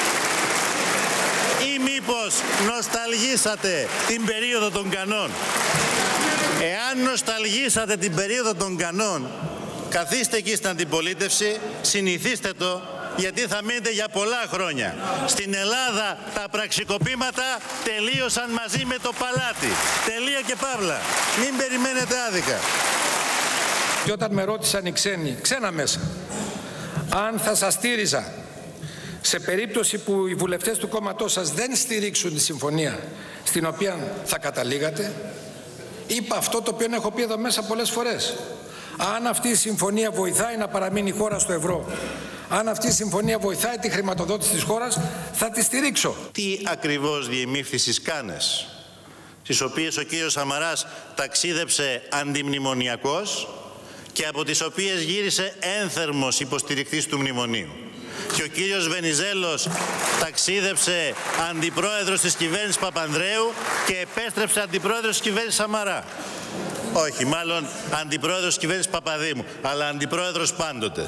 Ή μήπως νοσταλγήσατε την περίοδο των Κανών? Εάν νοσταλγήσατε την περίοδο των Κανών, καθίστε εκεί στην αντιπολίτευση, συνηθίστε το γιατί θα μείνετε για πολλά χρόνια. Στην Ελλάδα τα πραξικοπήματα τελείωσαν μαζί με το παλάτι. Τελεία και παύλα. Μην περιμένετε άδικα. Και όταν με ρώτησαν οι ξένα μέσα, αν θα σας στήριζα σε περίπτωση που οι βουλευτές του κόμματός σας δεν στηρίξουν τη συμφωνία στην οποία θα καταλήγατε, είπα αυτό το οποίο έχω πει εδώ μέσα πολλές φορές. Αν αυτή η συμφωνία βοηθάει να παραμείνει η χώρα στο ευρώ, αν αυτή η συμφωνία βοηθάει τη χρηματοδότηση της χώρας, θα τη στηρίξω. Τι ακριβώς διεμήφθησης κάνες, στις οποίες ο κύριος Σαμαράς ταξίδεψε αντιμνημονιακός και από τις οποίες γύρισε ένθερμος υποστηρικτής του μνημονίου. Και ο κύριος Βενιζέλος ταξίδεψε αντιπρόεδρος της κυβέρνησης Παπανδρέου και επέστρεψε αντιπρόεδρος της κυβέρνησης Σαμαρά. Όχι, μάλλον αντιπρόεδρος της κυβέρνησης Παπαδήμου, αλλά αντιπρόεδρος πάντοτε.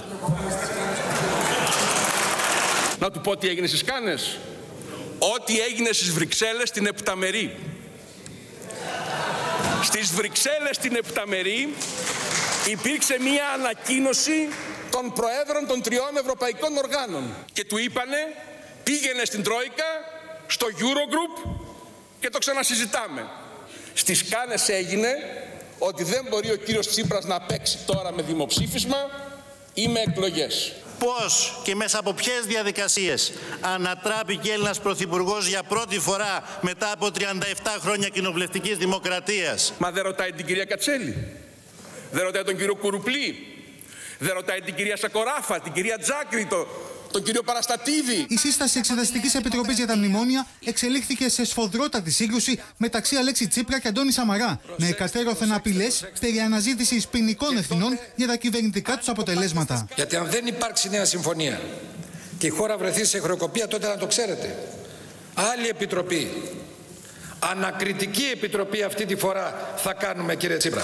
Να του πω τι έγινε στις Κάνες. Ό,τι έγινε στις Βρυξέλλες την Επταμερή. Στις Βρυξέλλες την Επταμερή υπήρξε μία ανακοίνωση των προέδρων των 3 ευρωπαϊκών οργάνων και του είπανε πήγαινε στην Τρόικα, στο Eurogroup και το ξανασυζητάμε. Στις Κάνες έγινε ότι δεν μπορεί ο κύριος Τσίπρας να παίξει τώρα με δημοψήφισμα ή με εκλογές. Πώς και μέσα από ποιες διαδικασίες ανατράπηκε Έλληνας Πρωθυπουργός για πρώτη φορά μετά από 37 χρόνια κοινοβουλευτικής δημοκρατίας? Μα δεν ρωτάει την κυρία Κατσέλη, δεν ρωτάει τον κύριο Κουρουπλή, δεν ρωτάει την κυρία Σακοράφα, την κυρία Τζάκρη, τον κύριο Παραστατίδη. Η σύσταση Εξεταστικής Επιτροπής για τα μνημόνια εξελίχθηκε σε σφοδρότατη σύγκρουση μεταξύ Αλέξη Τσίπρα και Αντώνη Σαμαρά, με εκατέρωθεν απειλές περί αναζήτησης ποινικών ευθυνών για τα κυβερνητικά τους αποτελέσματα. Γιατί αν δεν υπάρξει νέα συμφωνία και η χώρα βρεθεί σε χρεοκοπία, τότε να το ξέρετε. Άλλη επιτροπή, ανακριτική επιτροπή αυτή τη φορά θα κάνουμε, κύριε Τσίπρα.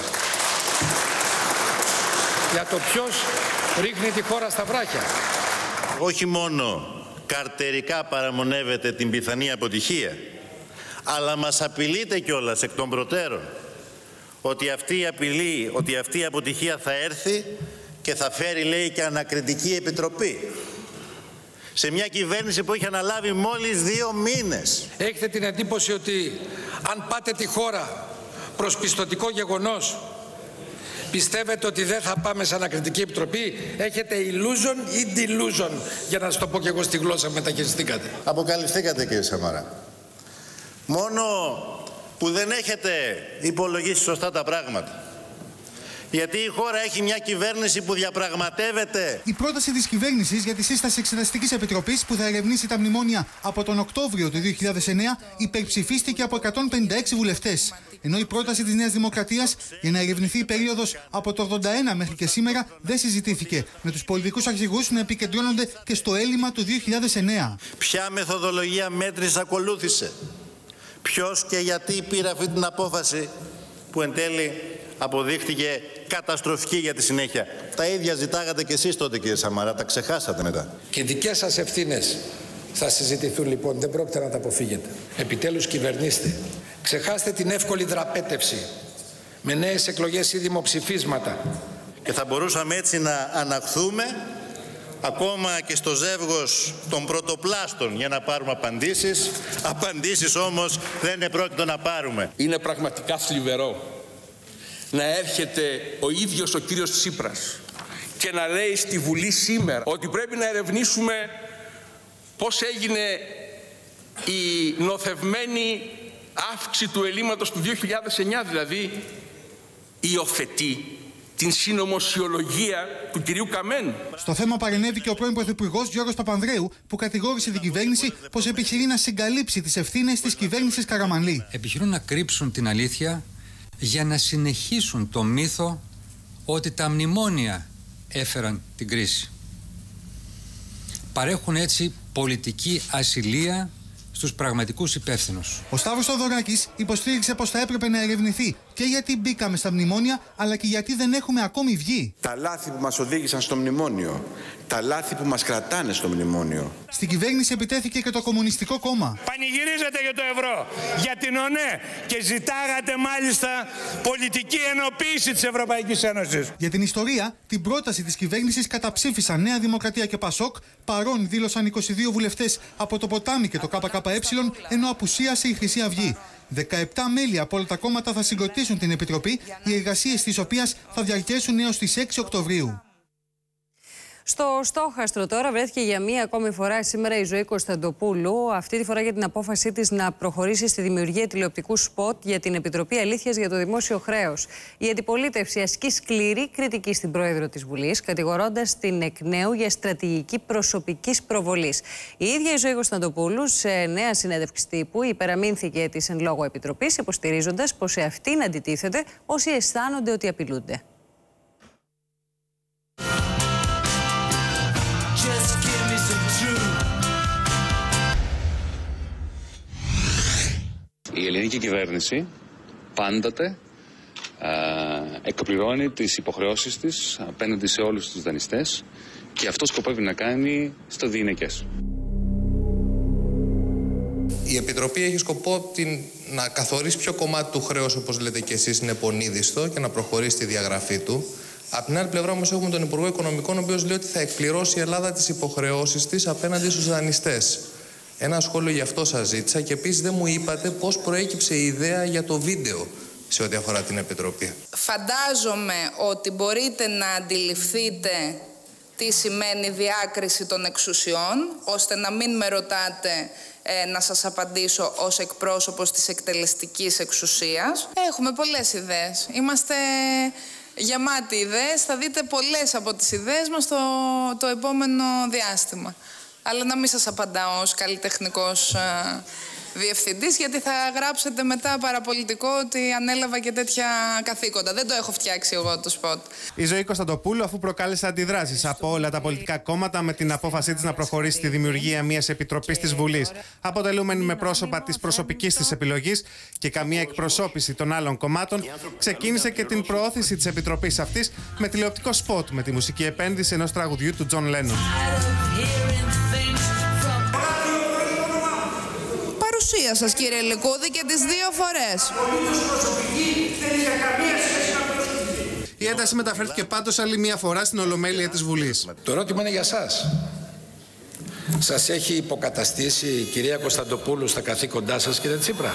Για το ποιος ρίχνει τη χώρα στα βράχια. Όχι μόνο καρτερικά παραμονεύετε την πιθανή αποτυχία, αλλά μας απειλείτε κιόλας εκ των προτέρων ότι αυτή η απειλή, ότι αυτή η αποτυχία θα έρθει και θα φέρει, λέει, και ανακριτική επιτροπή. Σε μια κυβέρνηση που έχει αναλάβει μόλις 2 μήνες. Έχετε την εντύπωση ότι αν πάτε τη χώρα προς πιστωτικό γεγονός, πιστεύετε ότι δεν θα πάμε σε ανακριτική επιτροπή? Έχετε illusion ή delusion, για να σας το πω και εγώ στη γλώσσα που μεταχειριστήκατε? Αποκαλυφθήκατε, κύριε Σαμαρά. Μόνο που δεν έχετε υπολογίσει σωστά τα πράγματα. Γιατί η χώρα έχει μια κυβέρνηση που διαπραγματεύεται. Η πρόταση της κυβέρνησης για τη σύσταση Εξεταστικής Επιτροπής που θα ερευνήσει τα μνημόνια από τον Οκτώβριο του 2009 υπερψηφίστηκε από 156 βουλευτές. Ενώ η πρόταση της Νέας Δημοκρατίας για να ερευνηθεί η περίοδος από το 81 μέχρι και σήμερα δεν συζητήθηκε, με τους πολιτικούς αρχηγούς να επικεντρώνονται και στο έλλειμμα του 2009. Ποια μεθοδολογία μέτρησης ακολούθησε? Ποιος και γιατί πήρε αυτή την απόφαση που εν τέλει αποδείχτηκε καταστροφική για τη συνέχεια? Τα ίδια ζητάγατε κι εσείς τότε, κύριε Σαμαρά, τα ξεχάσατε μετά. Και οι δικές σας ευθύνες θα συζητηθούν, λοιπόν, δεν πρόκειται να τα αποφύγετε. Επιτέλους κυβερνήστε. Ξεχάστε την εύκολη δραπέτευση με νέες εκλογές ή δημοψηφίσματα. Και θα μπορούσαμε έτσι να αναχθούμε ακόμα και στο ζεύγος των πρωτοπλάστων για να πάρουμε απαντήσεις. Απαντήσεις όμως δεν επρόκειτο να πάρουμε. Είναι πραγματικά θλιβερό να έρχεται ο ίδιος ο κύριος Τσίπρας και να λέει στη Βουλή σήμερα ότι πρέπει να ερευνήσουμε πώς έγινε η νοθευμένη αύξηση του ελλείμματος του 2009, δηλαδή υιοθετεί την συνωμοσιολογία του κυρίου Καμένου. Στο θέμα παρενέβηκε ο πρώην Πρωθυπουργός Γιώργος Παπανδρέου, που κατηγόρησε την κυβέρνηση πως επιχειρεί να συγκαλύψει τις ευθύνες της κυβέρνησης Καραμανλή. Επιχειρούν να κρύψουν την αλήθεια για να συνεχίσουν το μύθο ότι τα μνημόνια έφεραν την κρίση. Παρέχουν έτσι πολιτική ασυλία στους πραγματικούς υπεύθυνους. Ο Σταύρος Θοδωράκης υποστήριξε πως θα έπρεπε να ερευνηθεί και γιατί μπήκαμε στα μνημόνια, αλλά και γιατί δεν έχουμε ακόμη βγει. Τα λάθη που μας οδήγησαν στο μνημόνιο, τα λάθη που μας κρατάνε στο μνημόνιο. Στην κυβέρνηση επιτέθηκε και το Κομμουνιστικό Κόμμα. Πανηγυρίζετε για το ευρώ, για την ΟΝΕ και ζητάγατε μάλιστα πολιτική ενοποίηση της Ευρωπαϊκής Ένωσης. Για την ιστορία, την πρόταση της κυβέρνησης καταψήφισαν Νέα Δημοκρατία και Πασόκ, παρόν δήλωσαν 22 βουλευτές από το Ποτάμι και το ΚΚΕ, ενώ απουσίασε η Χρυσή Αυγή. 17 μέλη από όλα τα κόμματα θα συγκροτήσουν την Επιτροπή, οι εργασίες της οποίας θα διαρκέσουν έως τις 6 Οκτωβρίου. Στο στόχαστρο τώρα βρέθηκε για μία ακόμη φορά σήμερα η Ζωή Κωνσταντοπούλου, αυτή τη φορά για την απόφασή της να προχωρήσει στη δημιουργία τηλεοπτικού σποτ για την Επιτροπή Αλήθειας για το Δημόσιο Χρέος. Η αντιπολίτευση ασκεί σκληρή κριτική στην πρόεδρο της Βουλής, κατηγορώντας την εκ νέου για στρατηγική προσωπικής προβολής. Η ίδια η Ζωή Κωνσταντοπούλου, σε νέα συνέντευξη τύπου, υπεραμείνθηκε της εν λόγω Επιτροπής, υποστηρίζοντας πως σε αυτήν αντιτίθεται όσοι αισθάνονται ότι απειλούνται. Η ελληνική κυβέρνηση πάντοτε εκπληρώνει τις υποχρεώσεις της απέναντι σε όλους τους δανειστές και αυτό σκοπεύει να κάνει στο διηνεκές. Η Επιτροπή έχει σκοπό να καθορίσει ποιο κομμάτι του χρέους, όπως λέτε και εσείς, είναι πονίδιστο και να προχωρήσει τη διαγραφή του. Από την άλλη πλευρά όμως έχουμε τον Υπουργό Οικονομικών, ο οποίος λέει ότι θα εκπληρώσει η Ελλάδα τις υποχρεώσεις της απέναντι στους δανειστές. Ένα σχόλιο γι' αυτό σας ζήτησα και επίσης δεν μου είπατε πώς προέκυψε η ιδέα για το βίντεο σε ό,τι αφορά την Επιτροπή. Φαντάζομαι ότι μπορείτε να αντιληφθείτε τι σημαίνει διάκριση των εξουσιών, ώστε να μην με ρωτάτε να σας απαντήσω ως εκπρόσωπος της εκτελεστικής εξουσίας. Έχουμε πολλές ιδέες. Είμαστε γεμάτοι ιδέες. Θα δείτε πολλές από τις ιδέες μας το επόμενο διάστημα. Αλλά να μην σας απαντάω ως καλλιτεχνικός διευθυντής, γιατί θα γράψετε μετά παραπολιτικό ότι ανέλαβα και τέτοια καθήκοντα. Δεν το έχω φτιάξει εγώ το σποτ. Η Ζωή Κωνσταντοπούλου, αφού προκάλεσε αντιδράσεις από όλα τα πολιτικά κόμματα με την απόφασή της να προχωρήσει στη δημιουργία μιας επιτροπής της Βουλής, αποτελούμενη με πρόσωπα της προσωπικής της επιλογής και καμία εκπροσώπηση των άλλων κομμάτων, ξεκίνησε και την προώθηση της επιτροπής αυτής με τηλεοπτικό σποτ με τη μουσική επένδυση ενός τραγουδιού του Τζον Λένον. Παρουσία σας, κύριε Λικούδη, και τις δύο φορές. Η ένταση μεταφέρθηκε πάντως άλλη μία φορά στην Ολομέλεια της Βουλής. Το ερώτημα είναι για σας. Σας έχει υποκαταστήσει η κυρία Κωνσταντοπούλου στα καθήκοντά σας, κύριε Τσίπρα?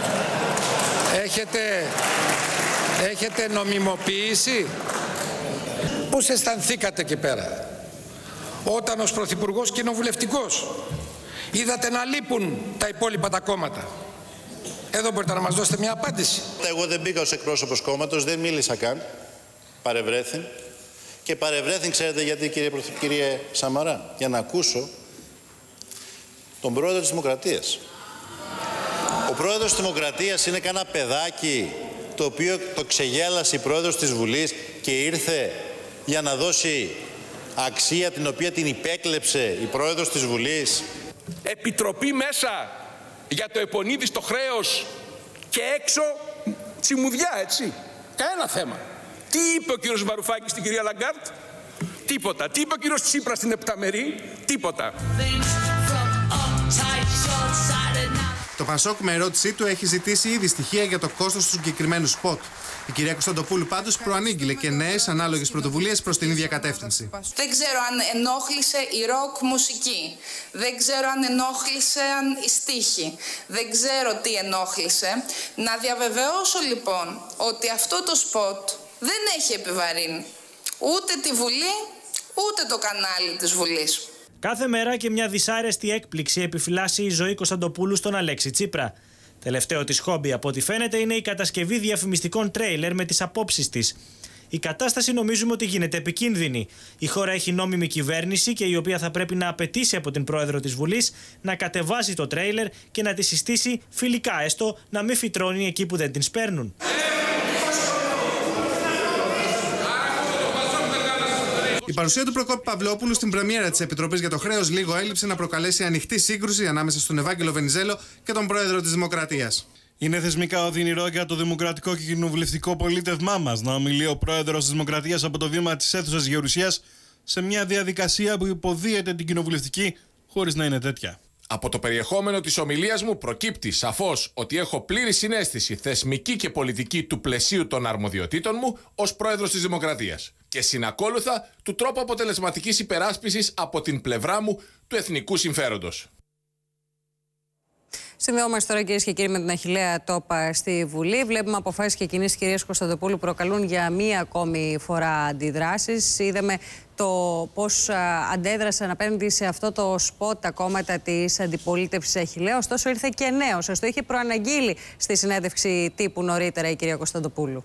Έχετε νομιμοποίηση? Πώς αισθανθήκατε εκεί πέρα όταν ως πρωθυπουργός κοινοβουλευτικός είδατε να λείπουν τα υπόλοιπα τα κόμματα? Εδώ μπορείτε να μας δώσετε μια απάντηση. Εγώ δεν μπήκα ως εκπρόσωπος κόμματος, δεν μίλησα καν. Παρευρέθην. Και παρευρέθην, ξέρετε γιατί, κύριε Σαμαρά? Για να ακούσω τον πρόεδρο της Δημοκρατίας. Ο πρόεδρος της Δημοκρατίας είναι κανένα παιδάκι το οποίο το ξεγέλασε η πρόεδρος της Βουλής και ήρθε για να δώσει αξία την οποία την υπέκλεψε η πρόεδρος της Βουλής. Επιτροπή μέσα για το επονίδιστο χρέος και έξω τσιμουδιά, έτσι. Κανένα θέμα. Τι είπε ο κύριος Βαρουφάκης στην κυρία Λαγκάρτ? Τίποτα. Τι είπε ο κύριος Τσίπρας στην Επταμερή? Τίποτα. Το Πασόκ με ερώτησή του έχει ζητήσει ήδη στοιχεία για το κόστος του συγκεκριμένου σποτ. Η κυρία Κωνσταντοπούλου πάντως προανήγγειλε και νέες ανάλογες πρωτοβουλίες προς την ίδια κατεύθυνση. Δεν ξέρω αν ενόχλησε η ροκ μουσική. Δεν ξέρω αν ενόχλησαν οι στίχοι. Δεν ξέρω τι ενόχλησε. Να διαβεβαιώσω λοιπόν ότι αυτό το σποτ δεν έχει επιβαρύνει ούτε τη Βουλή, ούτε το κανάλι της Βουλής. Κάθε μέρα και μια δυσάρεστη έκπληξη επιφυλάσσει η Ζωή Κωνσταντοπούλου στον Αλέξη Τσίπρα. Τελευταίο της χόμπι, από ό,τι φαίνεται, είναι η κατασκευή διαφημιστικών τρέιλερ με τις απόψεις της. Η κατάσταση νομίζουμε ότι γίνεται επικίνδυνη. Η χώρα έχει νόμιμη κυβέρνηση και η οποία θα πρέπει να απαιτήσει από την πρόεδρο της Βουλής να κατεβάζει το τρέιλερ και να τη συστήσει φιλικά, έστω να μην φυτρώνει εκεί που δεν την σπέρνουν. Η παρουσία του Προκόπη Παυλόπουλου στην πρεμιέρα της Επιτροπής για το Χρέος λίγο έλειψε να προκαλέσει ανοιχτή σύγκρουση ανάμεσα στον Ευάγγελο Βενιζέλο και τον πρόεδρο της Δημοκρατίας. Είναι θεσμικά οδυνηρό για το δημοκρατικό και κοινοβουλευτικό πολίτευμά μας να ομιλεί ο πρόεδρος της Δημοκρατίας από το βήμα της αίθουσας Γερουσίας σε μια διαδικασία που υποδίεται την κοινοβουλευτική χωρίς να είναι τέτοια. Από το περιεχόμενο της ομιλίας μου προκύπτει σαφώς ότι έχω πλήρη συναίσθηση θεσμική και πολιτική του πλαισίου των αρμοδιοτήτων μου ως πρόεδρος της Δημοκρατίας και συνακόλουθα του τρόπου αποτελεσματικής υπεράσπισης από την πλευρά μου του εθνικού συμφέροντος. Συνδεόμαστε τώρα, κυρίες και κύριοι, με την Αχιλλέα Τόπα στη Βουλή. Βλέπουμε αποφάσεις και κινήσεις της κυρίας Κωνσταντοπούλου προκαλούν για μία ακόμη φορά αντιδράσεις. Είδαμε το πώς αντέδρασαν απέναντι σε αυτό το σποτ τα κόμματα της αντιπολίτευσης Αχιλλέα. Ωστόσο, ήρθε και νέο. Σας το είχε προαναγγείλει στη συνέντευξη τύπου νωρίτερα η κυρία Κωνσταντοπούλου.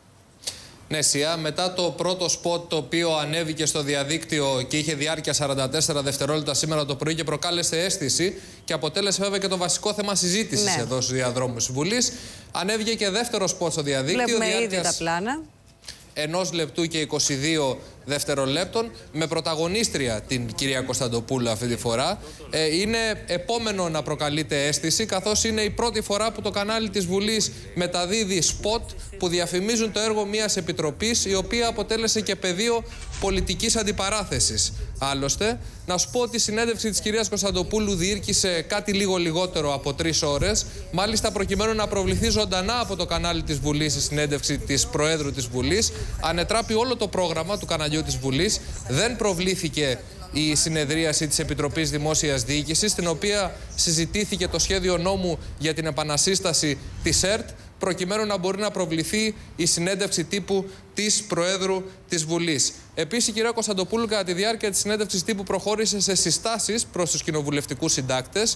Ναι, Σιά, μετά το πρώτο σποτ το οποίο ανέβηκε στο διαδίκτυο και είχε διάρκεια 44 δευτερόλεπτα σήμερα το πρωί και προκάλεσε αίσθηση και αποτέλεσε βέβαια και το βασικό θέμα συζήτησης εδώ στους διαδρόμους της Βουλής, ανέβηκε και δεύτερο σποτ στο διαδίκτυο. Βλέπουμε ήδη τα πλάνα. 1 λεπτού και 22 δευτερολέπτων, με πρωταγωνίστρια την κυρία Κωνσταντοπούλου αυτή τη φορά. Είναι επόμενο να προκαλείται αίσθηση, καθώς είναι η πρώτη φορά που το κανάλι της Βουλής μεταδίδει σποτ που διαφημίζουν το έργο μιας επιτροπής, η οποία αποτέλεσε και πεδίο πολιτικής αντιπαράθεσης. Άλλωστε, να σου πω ότι η συνέντευξη της κυρίας Κωνσταντοπούλου διήρκησε κάτι λίγο λιγότερο από 3 ώρες. Μάλιστα, προκειμένου να προβληθεί ζωντανά από το κανάλι της Βουλής η συνέντευξη της Προέδρου της Βουλής, ανετράπη όλο το πρόγραμμα του καναλιού της Βουλής. Δεν προβλήθηκε η συνεδρίαση της Επιτροπής Δημόσιας Διοίκησης, στην οποία συζητήθηκε το σχέδιο νόμου για την επανασύσταση της ΕΡΤ, προκειμένου να μπορεί να προβληθεί η συνέντευξη τύπου της Προέδρου της Βουλής. Επίσης, η κυρία Κωνσταντοπούλου κατά τη διάρκεια της συνέντευξης τύπου προχώρησε σε συστάσεις προς τους κοινοβουλευτικούς συντάκτες,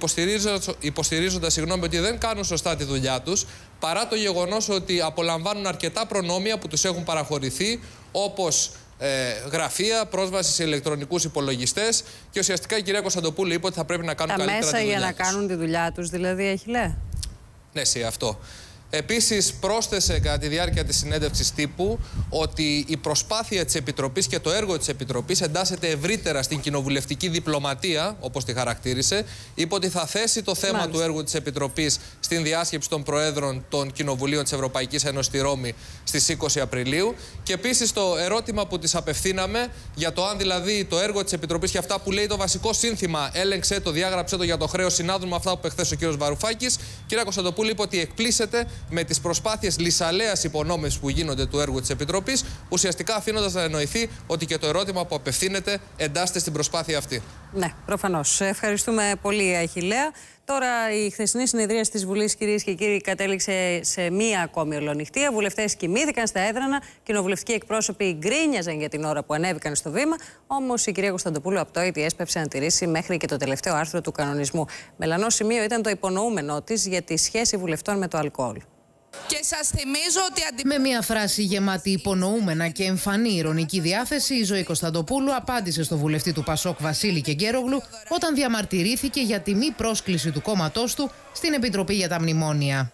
υποστηρίζοντας ότι δεν κάνουν σωστά τη δουλειά τους, παρά το γεγονός ότι απολαμβάνουν αρκετά προνόμια που τους έχουν παραχωρηθεί, όπως γραφεία, πρόσβαση σε ηλεκτρονικούς υπολογιστές, και ουσιαστικά η κυρία Κωνσταντοπούλου είπε ότι θα πρέπει να κάνουν καλύτερα τη δουλειά τους. Τα μέσα για να κάνουν τη δουλειά τους, δηλαδή, Αχιλλέα. Ναι, αυτό. Επίσης, πρόσθεσε κατά τη διάρκεια της συνέντευξης τύπου ότι η προσπάθεια της Επιτροπής και το έργο της Επιτροπής εντάσσεται ευρύτερα στην κοινοβουλευτική διπλωματία, όπως τη χαρακτήρισε. Είπε ότι θα θέσει το θέμα του έργου της Επιτροπής στην διάσκεψη των Προέδρων των Κοινοβουλίων της Ευρωπαϊκής Ένωσης στη Ρώμη στις 20 Απριλίου. Και επίσης το ερώτημα που της απευθύναμε για το αν δηλαδή το έργο της Επιτροπής και αυτά που λέει το βασικό σύνθημα, έλεγξε το, διάγραψε το για το χρέος, συνάδουν με αυτά που είπε χθες ο κ. Βαρουφάκης. Κυρία Κωνσταντοπούλου είπε ότι εκπλήσεται με τις προσπάθειες λυσαλέας υπονόμευσης που γίνονται του έργου της Επιτροπής, ουσιαστικά αφήνοντας να εννοηθεί ότι και το ερώτημα που απευθύνεται εντάσσεται στην προσπάθεια αυτή. Ναι, προφανώς. Ευχαριστούμε πολύ, Αχιλλέα. Τώρα η χθεσινή συνεδρία της Βουλής, κυρίες και κύριοι, κατέληξε σε μία ακόμη ολονυχτία. Βουλευτές κοιμήθηκαν στα έδρανα, κοινοβουλευτικοί εκπρόσωποι γκρίνιαζαν για την ώρα που ανέβηκαν στο βήμα. Όμως η κυρία Κωνσταντοπούλου απτόητη έσπευσε να τηρήσει μέχρι και το τελευταίο άρθρο του κανονισμού. Μελανό σημείο ήταν το υπονοούμενό της για τη σχέση βουλευτών με το αλκοόλ. Και σας θυμίζω ότι με μια φράση γεμάτη υπονοούμενα και εμφανή ηρωνική διάθεση, η Ζωή Κωνσταντοπούλου απάντησε στο βουλευτή του Πασόκ Βασίλη Κεγκέρογλου όταν διαμαρτυρήθηκε για τη μη πρόσκληση του κόμματός του στην Επιτροπή για τα Μνημόνια.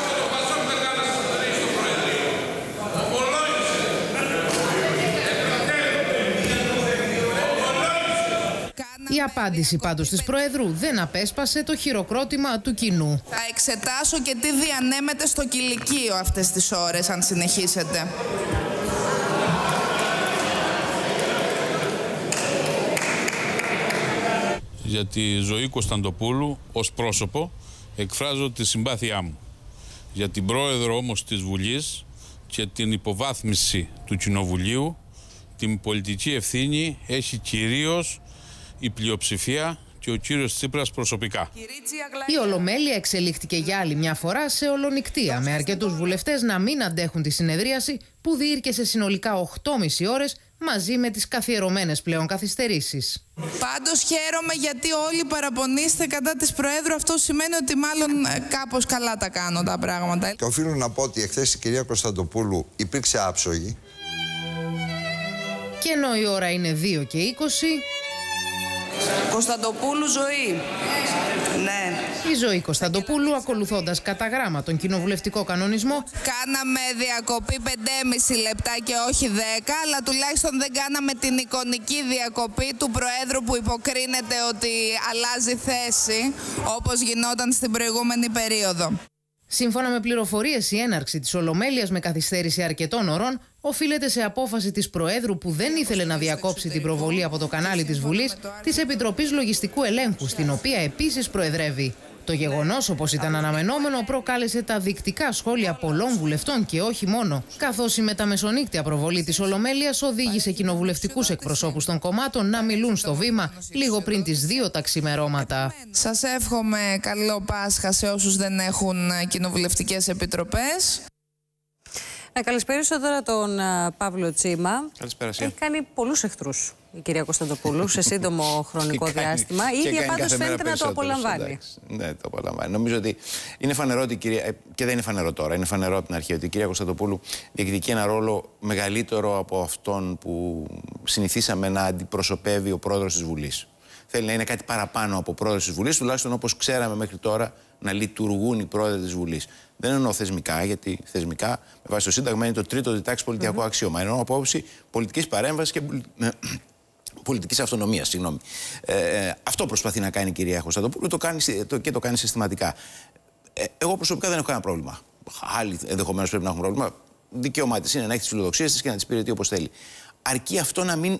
Η απάντηση πάντως της Προέδρου δεν απέσπασε το χειροκρότημα του κοινού. Θα εξετάσω και τι διανέμεται στο κηλικείο αυτές τις ώρες, αν συνεχίσετε. Για τη Ζωή Κωνσταντοπούλου ως πρόσωπο εκφράζω τη συμπάθειά μου. Για την Πρόεδρο όμως της Βουλής και την υποβάθμιση του Κοινοβουλίου, την πολιτική ευθύνη έχει κυρίως η πλειοψηφία και ο κύριος Τσίπρας προσωπικά. Η Ολομέλεια εξελίχθηκε για άλλη μια φορά σε ολονυχτία, με αρκετούς βουλευτές να μην αντέχουν τη συνεδρίαση που διήρκεσε συνολικά 8,5 ώρες μαζί με τις καθιερωμένες πλέον καθυστερήσεις. Πάντως χαίρομαι γιατί όλοι παραπονείστε κατά της Προέδρου. Αυτό σημαίνει ότι μάλλον κάπως καλά τα κάνω τα πράγματα. Και οφείλω να πω ότι εχθές η κυρία Κωνσταντοπούλου υπήρξε άψογη. Και ενώ η ώρα είναι 2:20... Κωνσταντοπούλου Ζωή. Ναι. Η Ζωή Κωνσταντοπούλου, ακολουθώντας κατά γράμμα τον κοινοβουλευτικό κανονισμό, κάναμε διακοπή 5,5 λεπτά και όχι 10, αλλά τουλάχιστον δεν κάναμε την εικονική διακοπή του Προέδρου που υποκρίνεται ότι αλλάζει θέση, όπως γινόταν στην προηγούμενη περίοδο. Σύμφωνα με πληροφορίες, η έναρξη της Ολομέλειας με καθυστέρηση αρκετών ωρών οφείλεται σε απόφαση της Προέδρου που δεν ήθελε να διακόψει την προβολή από το κανάλι της Βουλής της Επιτροπής Λογιστικού Ελέγχου, στην οποία επίσης προεδρεύει. Το γεγονός, όπως ήταν αναμενόμενο, προκάλεσε τα δεικτικά σχόλια πολλών βουλευτών και όχι μόνο, καθώς η μεταμεσονύκτια προβολή της Ολομέλειας οδήγησε κοινοβουλευτικούς εκπροσώπους των κομμάτων να μιλούν στο βήμα λίγο πριν τις 2 τα ξημερώματα. Σας εύχομαι καλό Πάσχα σε όσους δεν έχουν κοινοβουλευτικές επιτροπές. Να καλησπέρισω τώρα τον Παύλο Τσίμα. Καλησπέρα. Έχει κάνει πολλούς εχθρούς η κυρία Κωνσταντοπούλου σε σύντομο χρονικό διάστημα. Η ίδια πάντως φαίνεται να το απολαμβάνει. Ναι, το απολαμβάνει. Νομίζω ότι είναι φανερό ότι η κυρία. Και δεν είναι φανερό τώρα, είναι φανερό από την αρχή ότι η κυρία Κωνσταντοπούλου διεκδικεί ένα ρόλο μεγαλύτερο από αυτόν που συνηθίσαμε να αντιπροσωπεύει ο πρόεδρος της Βουλής. Θέλει να είναι κάτι παραπάνω από πρόεδρος της Βουλής, τουλάχιστον όπως ξέραμε μέχρι τώρα να λειτουργούν οι πρόεδροι της Βουλής. Δεν εννοώ θεσμικά, γιατί θεσμικά με βάση το Σύνταγμα είναι το τρίτο διτάξιο πολιτιακό αξίωμα. Εννοώ από άποψη πολιτικής παρέμβασης και πολιτικής αυτονομίας. Αυτό προσπαθεί να κάνει η κυρία Κωνσταντοπούλου και το κάνει συστηματικά. Εγώ προσωπικά δεν έχω κανένα πρόβλημα. Άλλοι ενδεχομένως πρέπει να έχουν πρόβλημα. Δικαίωμά της είναι να έχει τις φιλοδοξίες της και να τις υπηρετεί όπως θέλει. Αρκεί αυτό να μην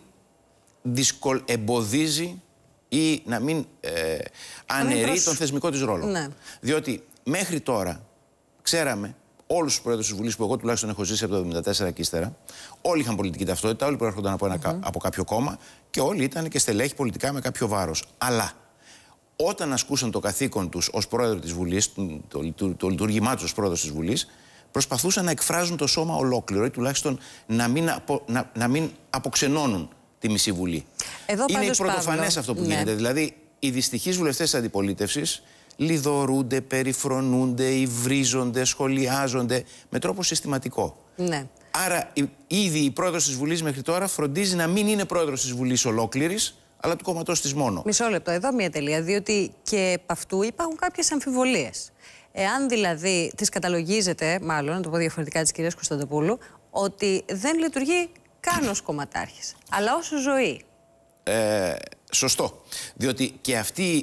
εμποδίζει ή να μην αναιρεί τον θεσμικό της ρόλο. Ναι. Διότι μέχρι τώρα ξέραμε όλους τους πρόεδρους της Βουλής, που εγώ τουλάχιστον έχω ζήσει από το 1974 και ύστερα, όλοι είχαν πολιτική ταυτότητα, όλοι προέρχονταν από κάποιο κόμμα και όλοι ήταν και στελέχοι πολιτικά με κάποιο βάρος. Αλλά όταν ασκούσαν το καθήκον τους ως πρόεδρο της Βουλής, το λειτουργήμά τους ως πρόεδρος της Βουλής, προσπαθούσαν να εκφράζουν το σώμα ολόκληρο ή τουλάχιστον να μην αποξενώνουν τη μισή Βουλή. Είναι πρωτοφανές αυτό που γίνεται. Δηλαδή, οι δυστυχείς βουλευτές της αντιπολίτευσης λιδωρούνται, περιφρονούνται, υβρίζονται, σχολιάζονται με τρόπο συστηματικό. Ναι. Άρα, ήδη η πρόεδρος της Βουλής μέχρι τώρα φροντίζει να μην είναι πρόεδρος της Βουλής ολόκληρης, αλλά του κόμματός της μόνο. Μισό λεπτό, εδώ μια τελεία, διότι και επ' αυτού υπάρχουν κάποιες αμφιβολίες. Εάν δηλαδή τις καταλογίζεται, μάλλον, να το πω διαφορετικά της κυρίας Κωνσταντοπούλου, ότι δεν λειτουργεί καν ως κομματάρχης, αλλά ως ζωή. Σωστό. Διότι και αυτή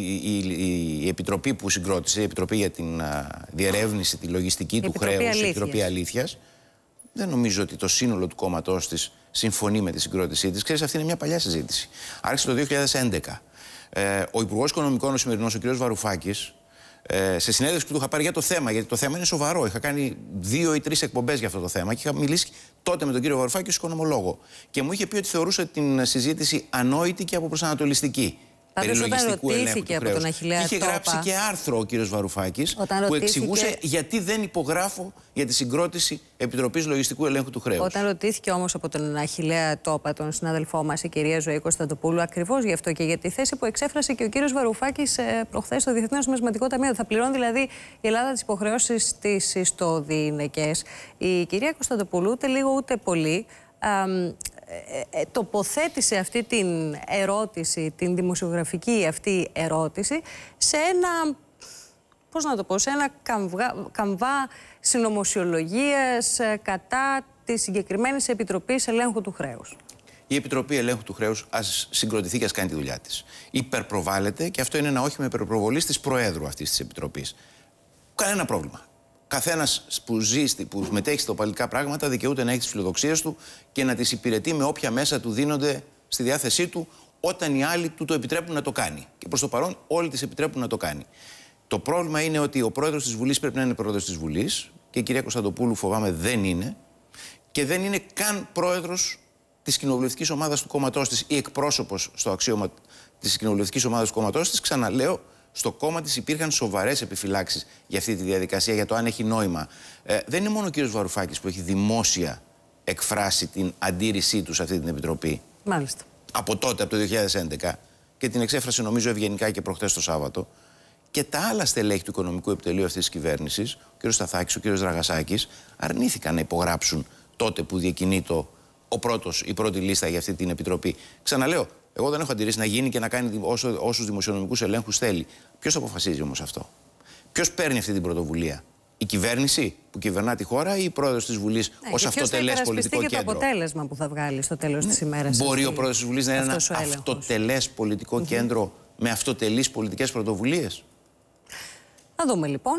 η επιτροπή που συγκρότησε, η Επιτροπή για την Διερεύνηση, τη Λογιστική του Χρέους, η Επιτροπή Αλήθειας, δεν νομίζω ότι το σύνολο του κόμματός της συμφωνεί με τη συγκρότησή της. Ξέρεις, αυτή είναι μια παλιά συζήτηση. Άρχισε το 2011. Ο Υπουργός Οικονομικών, ο σημερινός, ο κ. Βαρουφάκης, σε συνέντευξη που του είχα πάρει για το θέμα, γιατί το θέμα είναι σοβαρό. Είχα κάνει 2 ή 3 εκπομπές για αυτό το θέμα και είχα μιλήσει τότε με τον κύριο Βαρουφάκη ως οικονομολόγο. Και μου είχε πει ότι θεωρούσε την συζήτηση ανόητη και αποπροσανατολιστική. Πάντως, όταν ρωτήθηκε από τον Αχιλλέα είχε γράψει και άρθρο ο κύριος Βαρουφάκης που εξηγούσε γιατί δεν υπογράφω για τη συγκρότηση Επιτροπής Λογιστικού Ελέγχου του Χρέους. Όταν ρωτήθηκε όμως από τον Αχιλλέα Τόπα, τον συνάδελφό μας, η κυρία Ζωή Κωνσταντοπούλου, ακριβώς γι' αυτό και για τη θέση που εξέφρασε και ο κύριος Βαρουφάκης προχθές στο Διεθνές Νομισματικό Ταμείο. Θα πληρώνει δηλαδή η Ελλάδα τις υποχρεώσεις της ιστοδιειναικές. Η κυρία Κωνσταντοπούλου ούτε λίγο ούτε πολύ τοποθέτησε αυτή την ερώτηση, την δημοσιογραφική αυτή ερώτηση, σε ένα, πώς να το πω, σε ένα καμβά συνωμοσιολογίας κατά της συγκεκριμένης Επιτροπής Ελέγχου του Χρέους. Η Επιτροπή Ελέγχου του Χρέους ας συγκροτηθεί και ας κάνει τη δουλειά της. Υπερπροβάλλεται και αυτό είναι ένα όχημα υπερπροβολής της Προέδρου αυτής της Επιτροπής. Κανένα πρόβλημα. Καθένας που μετέχει στα πολιτικά πράγματα δικαιούται να έχει τις φιλοδοξίες του και να τις υπηρετεί με όποια μέσα του δίνονται στη διάθεσή του όταν οι άλλοι του το επιτρέπουν να το κάνει. Και προς το παρόν όλοι τις επιτρέπουν να το κάνει. Το πρόβλημα είναι ότι ο πρόεδρος της Βουλής πρέπει να είναι πρόεδρος της Βουλής και η κυρία Κωνσταντοπούλου φοβάμαι δεν είναι και δεν είναι καν πρόεδρος της κοινοβουλευτικής ομάδας του κόμματός της ή εκπρόσωπος στο αξίωμα της κοινοβουλευτικής ομάδας του κόμματός της. Ξαναλέω, στο κόμμα της υπήρχαν σοβαρές επιφυλάξεις για αυτή τη διαδικασία, για το αν έχει νόημα. Δεν είναι μόνο ο κύριος Βαρουφάκης που έχει δημόσια εκφράσει την αντίρρησή του σε αυτή την Επιτροπή. Μάλιστα. Από τότε, από το 2011, και την εξέφρασε νομίζω ευγενικά και προχθές το Σάββατο. Και τα άλλα στελέχη του Οικονομικού Επιτελείου αυτής της κυβέρνησης, ο κύριος Σταθάκης, ο κύριος Δραγασάκης, αρνήθηκαν να υπογράψουν τότε που διακινείται η πρώτη λίστα για αυτή την Επιτροπή. Ξαναλέω, εγώ δεν έχω αντιρρήσει να γίνει και να κάνει όσους δημοσιονομικούς ελέγχους θέλει. Ποιος αποφασίζει όμως αυτό? Ποιος παίρνει αυτή την πρωτοβουλία? Η κυβέρνηση που κυβερνά τη χώρα ή η πρόεδρος της Βουλής ως αυτοτελές πολιτικό κέντρο? Και το αποτέλεσμα που θα βγάλει στο τέλος της ημέρας. Μπορεί ο πρόεδρος της Βουλής να είναι ένα αυτοτελές πολιτικό κέντρο με αυτοτελείς πολιτικές πρωτοβουλίες? Να δούμε λοιπόν.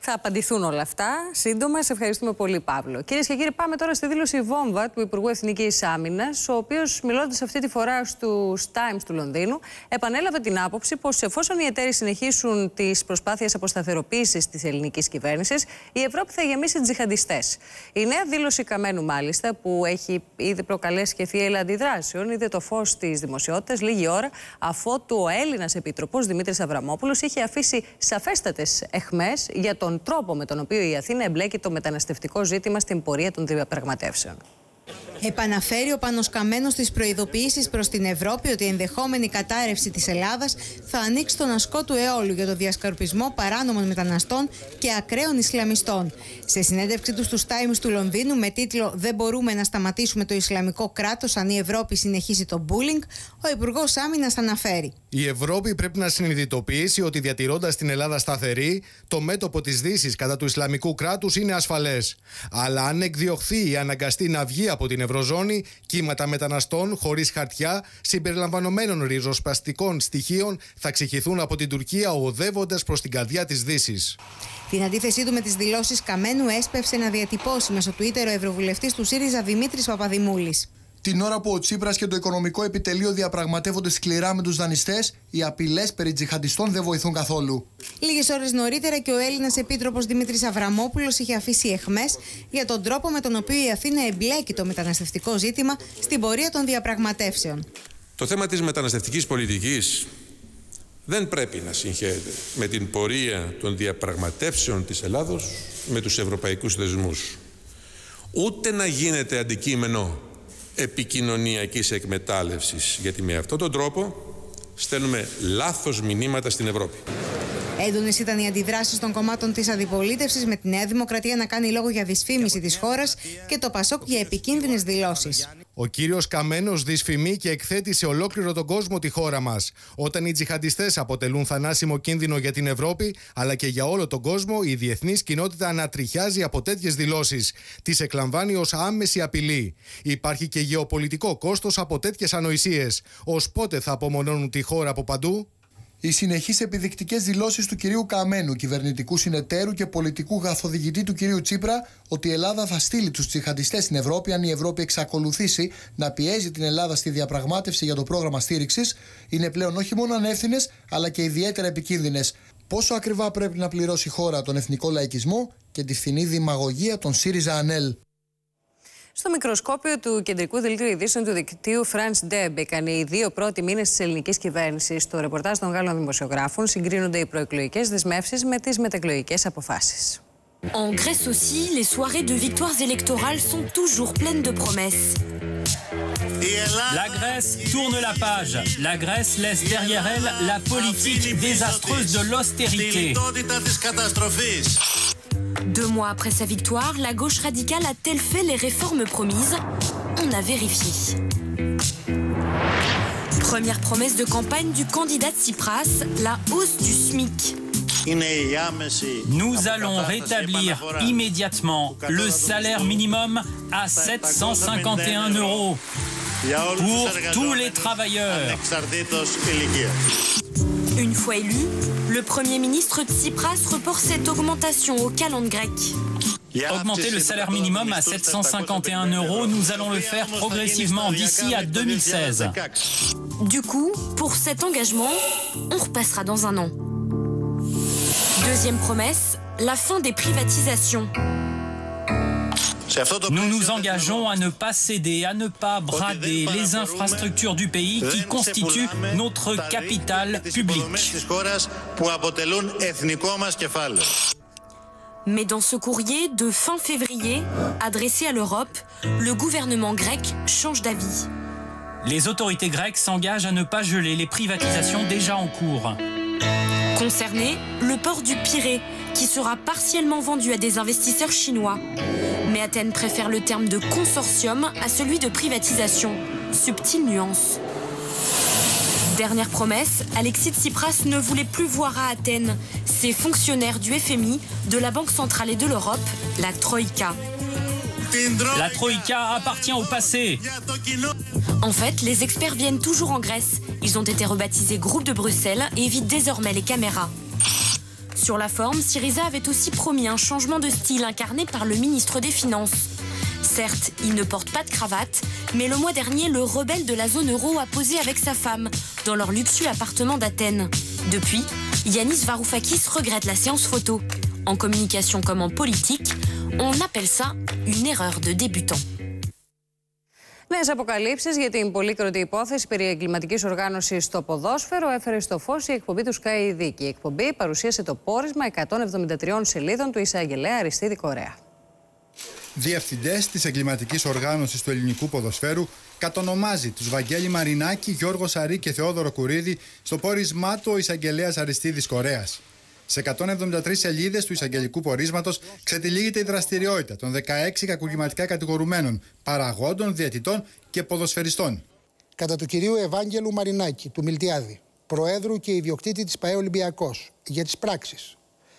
Θα απαντηθούν όλα αυτά σύντομα. Σε ευχαριστούμε πολύ, Παύλο. Κυρίες και κύριοι, πάμε τώρα στη δήλωση βόμβα του Υπουργού Εθνικής Άμυνας, ο οποίος, μιλώντας αυτή τη φορά στους Times του Λονδίνου, επανέλαβε την άποψη πως εφόσον οι εταίροι συνεχίσουν τις προσπάθειες αποσταθεροποίησης της ελληνικής κυβέρνησης, η Ευρώπη θα γεμίσει τζιχαντιστές. Η νέα δήλωση Καμένου, μάλιστα, που έχει ήδη προκαλέσει και θύελλα αντιδράσεων, είδε το φως της δημοσιότητας λίγη ώρα αφότου ο Έλληνας Επίτροπος Δημήτρης Αβραμόπουλος είχε αφήσει σαφέστατες αιχμές για τον τρόπο με τον οποίο η Αθήνα εμπλέκει το μεταναστευτικό ζήτημα στην πορεία των διαπραγματεύσεων. Επαναφέρει ο Πάνος Καμένος τις προειδοποιήσεις προς την Ευρώπη ότι η ενδεχόμενη κατάρρευση της Ελλάδας θα ανοίξει τον ασκό του αιώλου για το διασκαρπισμό παράνομων μεταναστών και ακραίων Ισλαμιστών. Σε συνέντευξη του στους Times του Λονδίνου με τίτλο «Δεν μπορούμε να σταματήσουμε το Ισλαμικό κράτος αν η Ευρώπη συνεχίσει το bullying», ο Υπουργός Άμυνας αναφέρει: «Η Ευρώπη πρέπει να συνειδητοποιήσει ότι διατηρώντας την Ελλάδα σταθερή, το μέτωπο της Δύσης κατά του Ισλαμικού κράτους είναι ασφαλές. Αλλά αν εκδιωχθεί ή αναγκαστεί να βγει από την Ευρωζώνη, κύματα μεταναστών χωρίς χαρτιά, συμπεριλαμβανομένων ριζοσπαστικών στοιχείων, θα ξεχυθούν από την Τουρκία οδεύοντας προς την καρδιά της Δύσης». Την αντίθεσή του με τις δηλώσεις Καμένου έσπευσε να διατυπώσει μέσω Twitter ο Ευρωβουλευτής του ΣΥΡΙΖΑ Δημήτρης Παπαδημούλης. Την ώρα που ο Τσίπρας και το Οικονομικό Επιτελείο διαπραγματεύονται σκληρά με τους δανειστές, οι απειλές περί τζιχαντιστών δεν βοηθούν καθόλου. Λίγες ώρες νωρίτερα και ο Έλληνας Επίτροπος Δημήτρης Αβραμόπουλος είχε αφήσει αιχμές για τον τρόπο με τον οποίο η Αθήνα εμπλέκει το μεταναστευτικό ζήτημα στην πορεία των διαπραγματεύσεων. Το θέμα της μεταναστευτικής πολιτικής δεν πρέπει να συγχέεται με την πορεία των διαπραγματεύσεων της Ελλάδος με τους ευρωπαϊκούς θεσμούς. Ούτε να γίνεται αντικείμενο επικοινωνιακής εκμετάλλευσης, γιατί με αυτόν τον τρόπο στέλνουμε λάθος μηνύματα στην Ευρώπη. Έντονες ήταν οι αντιδράσεις των κομμάτων της αντιπολίτευσης, με τη Νέα Δημοκρατία να κάνει λόγο για δυσφήμιση της χώρας και το ΠΑΣΟΚ για επικίνδυνες δηλώσεις. Ο κύριος Καμένος δυσφημεί και εκθέτει σε ολόκληρο τον κόσμο τη χώρα μας. Όταν οι τζιχαντιστές αποτελούν θανάσιμο κίνδυνο για την Ευρώπη, αλλά και για όλο τον κόσμο, η διεθνής κοινότητα ανατριχιάζει από τέτοιες δηλώσεις. Τις εκλαμβάνει ως άμεση απειλή. Υπάρχει και γεωπολιτικό κόστος από τέτοιες ανοησίες. Ως πότε θα απομονώνουν τη χώρα από παντού? Οι συνεχείς επιδεικτικές δηλώσεις του κυρίου Καμένου, κυβερνητικού συνεταίρου και πολιτικού καθοδηγητή του κυρίου Τσίπρα, ότι η Ελλάδα θα στείλει τους τζιχαντιστές στην Ευρώπη αν η Ευρώπη εξακολουθήσει να πιέζει την Ελλάδα στη διαπραγμάτευση για το πρόγραμμα στήριξης, είναι πλέον όχι μόνο ανεύθυνες, αλλά και ιδιαίτερα επικίνδυνες. Πόσο ακριβά πρέπει να πληρώσει η χώρα τον εθνικό λαϊκισμό και τη φθηνή δημαγωγία των ΣΥΡΙΖΑ ΑΝΕΛ? Στο μικροσκόπιο του κεντρικού δελτίου ειδήσεων του δικτύου France Deb μπήκαν οι δύο πρώτοι μήνες της ελληνικής κυβέρνησης. Στο ρεπορτάζ των Γάλλων δημοσιογράφων συγκρίνονται οι προεκλογικές δεσμεύσεις με τις μετεκλογικές αποφάσεις. En Grèce aussi, les soirées de victoires électorales sont toujours pleines de promesses. La Grèce tourne la page. La Grèce laisse derrière elle la politique désastreuse de l'austérité. 2 mois après sa victoire, la gauche radicale a-t-elle fait les réformes promises? On a vérifié. Première promesse de campagne du candidat Tsipras, la hausse du SMIC. Nous allons rétablir immédiatement le salaire minimum à 751 € pour tous les travailleurs. Une fois élu, le Premier ministre Tsipras reporte cette augmentation aux calendes grecques. Augmenter le salaire minimum à 751 €, nous allons le faire progressivement d'ici à 2016. Du coup, pour cet engagement, on repassera dans un an. Deuxième promesse, la fin des privatisations. Nous nous engageons à ne pas céder, à ne pas brader les infrastructures du pays qui constituent notre capital public. Mais dans ce courrier de fin février, adressé à l'Europe, le gouvernement grec change d'avis. Les autorités grecques s'engagent à ne pas geler les privatisations déjà en cours. Concerné, le port du Pirée, qui sera partiellement vendu à des investisseurs chinois. Mais Athènes préfère le terme de consortium à celui de privatisation. Subtile nuance. Dernière promesse, Alexis Tsipras ne voulait plus voir à Athènes ses fonctionnaires du FMI, de la Banque centrale et de l'Europe, la Troïka. La Troïka appartient au passé. En fait, les experts viennent toujours en Grèce. Ils ont été rebaptisés Groupe de Bruxelles et évitent désormais les caméras. Sur la forme, Syriza avait aussi promis un changement de style incarné par le ministre des Finances. Certes, il ne porte pas de cravate, mais le mois dernier, le rebelle de la zone euro a posé avec sa femme dans leur luxueux appartement d'Athènes. Depuis, Yanis Varoufakis regrette la séance photo. En communication comme en politique, on appelle ça une erreur de débutant. Νέες αποκαλύψεις για την πολύκροτη υπόθεση περί εγκληματικής οργάνωσης στο ποδόσφαιρο έφερε στο φως η εκπομπή του Sky Ειδίκη. Η εκπομπή παρουσίασε το πόρισμα 173 σελίδων του εισαγγελέα Αριστίδη Κορέα. Διευθυντές της εγκληματικής οργάνωσης του ελληνικού ποδοσφαίρου κατονομάζει τους Βαγγέλη Μαρινάκη, Γιώργο Σαρή και Θεόδωρο Κουρίδη στο πόρισμά του ο εισαγγελέας Αριστίδης Κορέας. Σε 173 σελίδες του εισαγγελικού πορίσματος ξετυλίγεται η δραστηριότητα των 16 κακουργηματικά κατηγορουμένων παραγόντων, διαιτητών και ποδοσφαιριστών. Κατά του κυρίου Ευάγγελου Μαρινάκη, του Μιλτιάδη, Προέδρου και ιδιοκτήτη της ΠΑΕ Ολυμπιακός, για τις πράξεις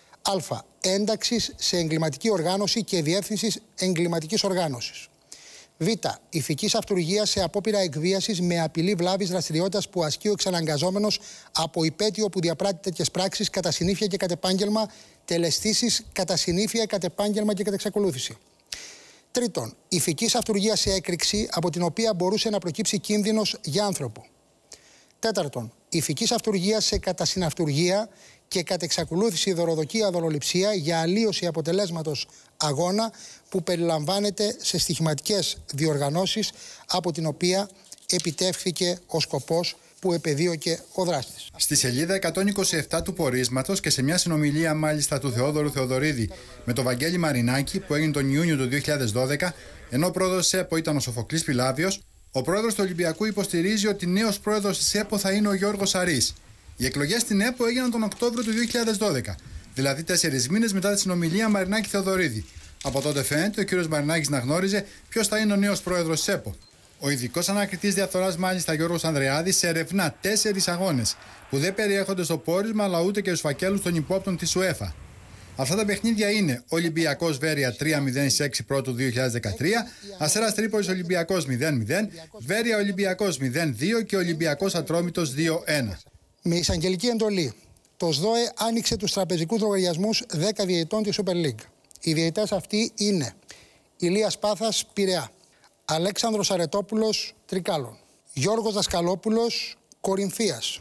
Α. Ένταξης σε εγκληματική οργάνωση και διεύθυνσης εγκληματικής οργάνωσης. Β. Ηθικής αυτουργίας σε απόπειρα εκβίασης με απειλή βλάβης δραστηριότητας που ασκεί ο εξαναγκαζόμενος από υπέτειο που διαπράττει τέτοιες πράξεις κατά συνήθεια και κατ' επάγγελμα, τελεστήσεις κατά συνήθεια, κατ' επάγγελμα και κατ' εξακολούθηση. Τρίτον, ηθικής αυτουργίας σε έκρηξη από την οποία μπορούσε να προκύψει κίνδυνος για άνθρωπο. Τέταρτον, ηθικής αυτουργίας σε κατασυναυτουργία και κατ' εξακολούθηση δωροδοκία δωροληψία για αλλίωση αποτελέσματος αγώνα που περιλαμβάνεται σε στοιχηματικές διοργανώσεις από την οποία επιτεύχθηκε ο σκοπός που επεδίωκε ο δράστης. Στη σελίδα 127 του πορίσματος και σε μια συνομιλία μάλιστα του Θεόδωρου Θεοδωρίδη με τον Βαγγέλη Μαρινάκη που έγινε τον Ιούνιο του 2012, ενώ ο πρόεδρος ΣΕΠΟ ήταν ο Σοφοκλής Πιλάβιος, ο πρόεδρος του Ολυμπιακού υποστηρίζει ότι νέος πρόεδρος της ΕΠΟ θα είναι ο Γιώργος Σαρής. Οι εκλογές στην ΕΠΟ έγιναν τον Οκτώβριο του 2012, δηλαδή 4 μήνες μετά τη συνομιλία Μαρινάκη-Θεοδωρίδη. Από τότε φαίνεται ο κ. Μαρινάκης να γνώριζε ποιος θα είναι ο νέος πρόεδρος της ΕΠΟ. Ο ειδικός ανακριτής διαφθοράς, μάλιστα Γιώργος Ανδρεάδης, ερευνά 4 αγώνες που δεν περιέχονται στο πόρισμα αλλά ούτε και στους φακέλους των υπόπτων της UEFA. Αυτά τα παιχνίδια είναι Ολυμπιακός Βέρεια 3-0 στις 6 Πρώτου 2013, Αστέρας Τρίπολης Ολυμπιακός 0-0, Βέρεια Ολυμπιακός 0-2 και Ολυμπιακός Ατρόμητος 2-1. Με εισαγγελική εντολή, το ΣΔΟΕ άνοιξε τους τραπεζικούς λογαριασμούς 10 διαιτητών της Super League. Οι διαιτητές αυτοί είναι Ηλίας Πάθας, Πειραιά, Αλέξανδρος Αρετόπουλος, Τρικάλων, Γιώργος Δασκαλόπουλος, Κορινθίας,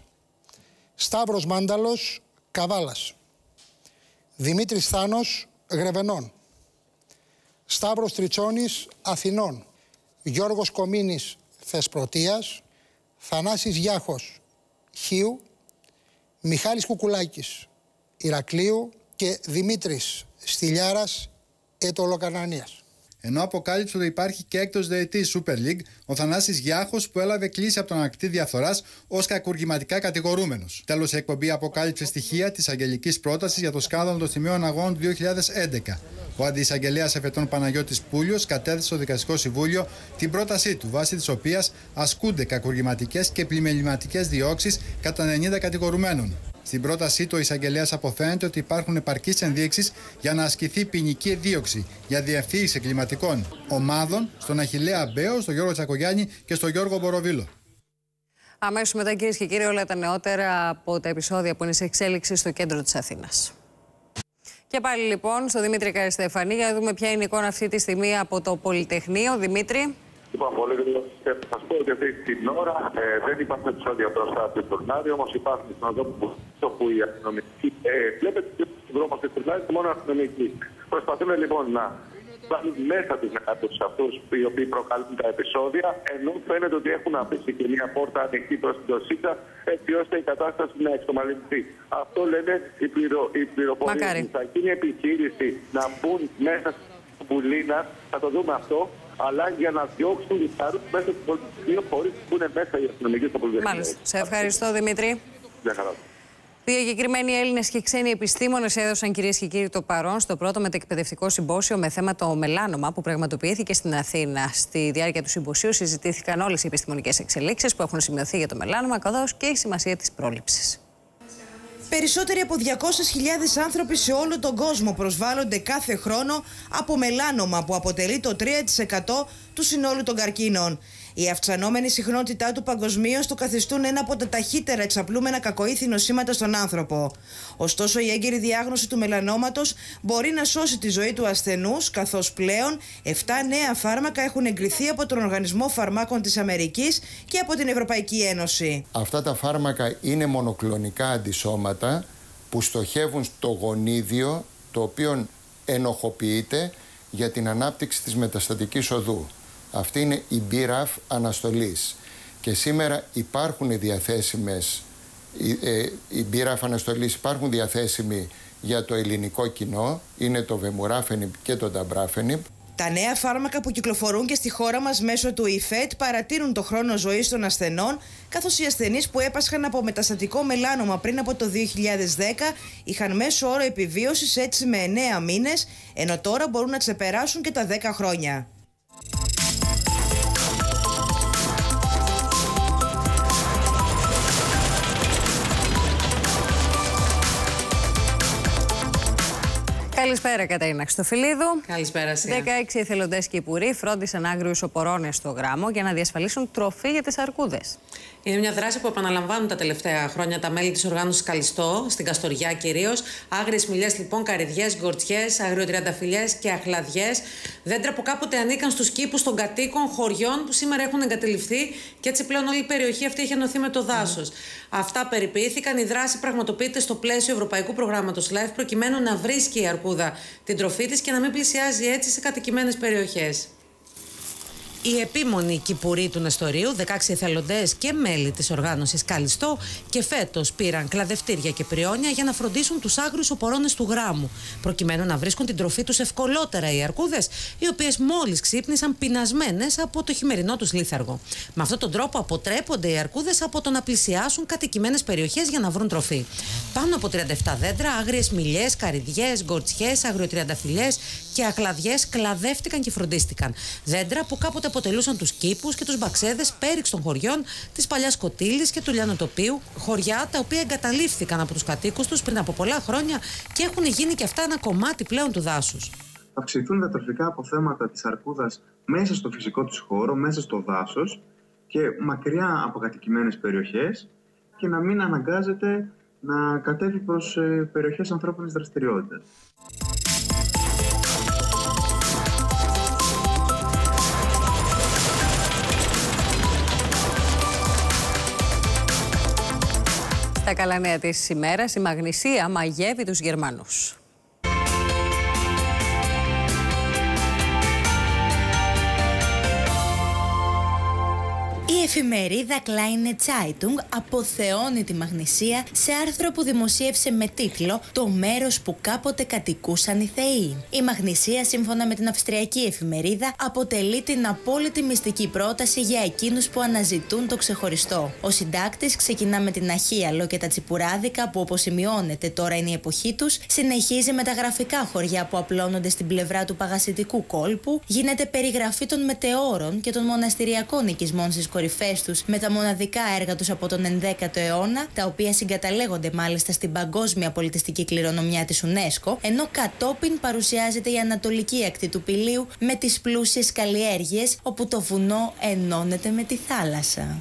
Σταύρος Μάνταλος, Καβάλας, Δημήτρης Θάνος, Γρεβενών, Σταύρος Τριτσόνης, Αθηνών, Γιώργος Κομίνης, Θεσπρωτείας, Θανάσης Γιάχος, Χίου, Μιχάλης Κουκουλάκης, Ηρακλείου και Δημήτρης Στυλιάρας, Ετωλοκαρνανίας. Ενώ αποκάλυψε ότι υπάρχει και έκτος διαιτητής Super League, ο Θανάσης Γιάχος, που έλαβε κλίση από τον ανακριτή διαφθοράς ως κακουργηματικά κατηγορούμενος. Τέλος, η εκπομπή αποκάλυψε στοιχεία της αγγελικής πρότασης για το σκάνδαλο των τιμίων αγώνων του 2011. Ο αντιεισαγγελέας εφετών Παναγιώτης Πούλιος κατέθεσε στο Δικαστικό Συμβούλιο την πρότασή του, βάσει της οποίας ασκούνται κακουργηματικές και πλημεληματικές διώξεις κατά 90 κατηγορουμένων. Στην πρότασή του, ο εισαγγελέας αποφαίνεται ότι υπάρχουν επαρκείς ενδείξεις για να ασκηθεί ποινική δίωξη για διευθύνση εγκληματικών ομάδων στον Αχιλλέα Μπέο, στον Γιώργο Τσακογιάννη και στον Γιώργο Μποροβίλο. Αμέσως μετά, κυρίες και κύριοι, όλα τα νεότερα από τα επεισόδια που είναι σε εξέλιξη στο κέντρο της Αθήνας. Και πάλι λοιπόν στο Δημήτρη Καριστεφανή για να δούμε ποια είναι η εικόνα αυτή τη στιγμή από το Πολυτεχνείο. Δημήτρη. Λοιπόν, πολύ γρήγορα. Θα σας πω ότι αυτή την ώρα δεν υπάρχουν επεισόδια μπροστά από το τουρνάδι, όμως υπάρχουν στην οδό που οι αστυνομικοί βλέπετε στον δρόμο του τουρνάδι και μόνο αστυνομικοί. Προσπαθούν λοιπόν να βάλουν μέσα τους με κάποιους αυτούς οι οποίοι προκαλούν τα επεισόδια, ενώ φαίνεται ότι έχουν αφήσει και μια πόρτα ανοιχτή προς την Τωσίτα, έτσι ώστε η κατάσταση να εξομαλυνθεί. Αυτό λένε οι πληροφορίες. Θα γίνει επιχείρηση να μπουν μέσα στο Πουλίνα, θα το δούμε αυτό. Αλλά για να διώξουν τους καρούς μέσα στο Πολυτεχνείο χωρίς που είναι μέσα οι αστυνομικοί στο Πολυτεχνείο. Μάλιστα. Σε ευχαριστώ, Δημήτρη. Γεια χαρά. Διακεκριμένοι Έλληνες και ξένοι επιστήμονες έδωσαν, κυρίες και κύριοι, το παρόν στο πρώτο μετεκπαιδευτικό συμπόσιο με θέμα το μελάνομα που πραγματοποιήθηκε στην Αθήνα. Στη διάρκεια του συμποσίου συζητήθηκαν όλες οι επιστημονικές εξελίξεις που έχουν σημειωθεί για το μελάνομα, καθώς και η σημασία της πρόληψης. Περισσότεροι από 200.000 άνθρωποι σε όλο τον κόσμο προσβάλλονται κάθε χρόνο από μελάνομα που αποτελεί το 3% του συνόλου των καρκίνων. Η αυξανόμενη συχνότητά του παγκοσμίως το καθιστούν ένα από τα ταχύτερα εξαπλούμενα κακοήθη νοσήματα στον άνθρωπο. Ωστόσο, η έγκαιρη διάγνωση του μελανόματος μπορεί να σώσει τη ζωή του ασθενούς, καθώς πλέον 7 νέα φάρμακα έχουν εγκριθεί από τον Οργανισμό Φαρμάκων της Αμερικής και από την Ευρωπαϊκή Ένωση. Αυτά τα φάρμακα είναι μονοκλονικά αντισώματα που στοχεύουν στο γονίδιο, το οποίο ενοχοποιείται για την ανάπτυξη της μεταστατικής οδού. Αυτή είναι η BRAF αναστολής. Και σήμερα υπάρχουν διαθέσιμες, οι BRAF αναστολής υπάρχουν διαθέσιμοι για το ελληνικό κοινό, είναι το Vemurafenib και το Dabrafenib. Τα νέα φάρμακα που κυκλοφορούν και στη χώρα μας μέσω του ΙΦΕΤ παρατείνουν το χρόνο ζωής των ασθενών, καθώς οι ασθενείς που έπασχαν από μεταστατικό μελάνομα πριν από το 2010 είχαν μέσο όρο επιβίωσης έτσι με 9 μήνες, ενώ τώρα μπορούν να ξεπεράσουν και τα 10 χρόνια. Καλησπέρα, Κατερίνα Χριστοφιλίδου. Καλησπέρα, Σία. 16 εθελοντές και υπουργοί φρόντισαν άγριους οπορώνες στο γράμμο για να διασφαλίσουν τροφή για τις αρκούδες. Είναι μια δράση που επαναλαμβάνουν τα τελευταία χρόνια τα μέλη της οργάνωσης Καλιστό, στην Καστοριά κυρίως. Άγριες μυλιές, λοιπόν, καρυδιές, γκορτσιές, αγριοτριανταφυλλιές και αχλαδιές. Δέντρα που κάποτε ανήκαν στους κήπους των κατοίκων χωριών που σήμερα έχουν εγκατελειφθεί και έτσι πλέον όλη η περιοχή αυτή έχει ενωθεί με το δάσος. Αυτά περιποιήθηκαν. Η δράση πραγματοποιείται στο πλαίσιο Ευρωπαϊκού Προγράμματος LIFE προκειμένου να βρίσκει η αρκούδα την τροφή της και να μην πλησιάζει έτσι σε κατοικημένες περιοχές. Οι επίμονοι κυπουροί του Νεστορίου, 16 εθελοντές και μέλη της οργάνωσης Καλιστό, και φέτος πήραν κλαδευτήρια και πριόνια για να φροντίσουν τους άγριους οπορώνες του γράμμου, προκειμένου να βρίσκουν την τροφή τους ευκολότερα οι αρκούδες, οι οποίες μόλις ξύπνησαν πεινασμένες από το χειμερινό τους λίθαργο. Με αυτόν τον τρόπο αποτρέπονται οι αρκούδες από το να πλησιάσουν κατοικημένες περιοχές για να βρουν τροφή. Πάνω από 37 δέντρα, άγριες μυλιές, καρυδιές, γκορτσιές, αγριοτριανταφυλλιές και αχλαδιές κλαδεύτηκαν και φροντίστηκαν. Δέντρα που κάποτε αποτελούσαν τους κήπους και τους μπαξέδες πέριξ των χωριών της Παλιάς Κωτήλης και του Λιανοτοπίου, χωριά τα οποία εγκαταλείφθηκαν από τους κατοίκους τους πριν από πολλά χρόνια και έχουν γίνει και αυτά ένα κομμάτι πλέον του δάσους. Θα αυξηθούν τα τροφικά αποθέματα της αρκούδας μέσα στο φυσικό της χώρο, μέσα στο δάσος και μακριά από κατοικημένες περιοχές και να μην αναγκάζεται να κατέβει προς περιοχές ανθρώπινης δραστηριότητας. Τα καλά νέα της ημέρας, η Μαγνησία μαγεύει τους Γερμανούς. Η εφημερίδα Kleine Zeitung αποθεώνει τη Μαγνησία σε άρθρο που δημοσίευσε με τίτλο «Το μέρος που κάποτε κατοικούσαν οι θεοί». Η Μαγνησία, σύμφωνα με την αυστριακή εφημερίδα, αποτελεί την απόλυτη μυστική πρόταση για εκείνους που αναζητούν το ξεχωριστό. Ο συντάκτης ξεκινά με την Αχίαλο και τα Τσιπουράδικα, που όπως σημειώνεται τώρα είναι η εποχή τους, συνεχίζει με τα γραφικά χωριά που απλώνονται στην πλευρά του παγασιτικού κόλπου, γίνεται περιγραφή των μετεώρων και των μοναστηριακών οικισμών στις κορυφές τους με τα μοναδικά έργα τους από τον 11ο αιώνα, τα οποία συγκαταλέγονται μάλιστα στην παγκόσμια πολιτιστική κληρονομιά της UNESCO, ενώ κατόπιν παρουσιάζεται η ανατολική ακτή του Πηλίου με τις πλούσιες καλλιέργειες, όπου το βουνό ενώνεται με τη θάλασσα.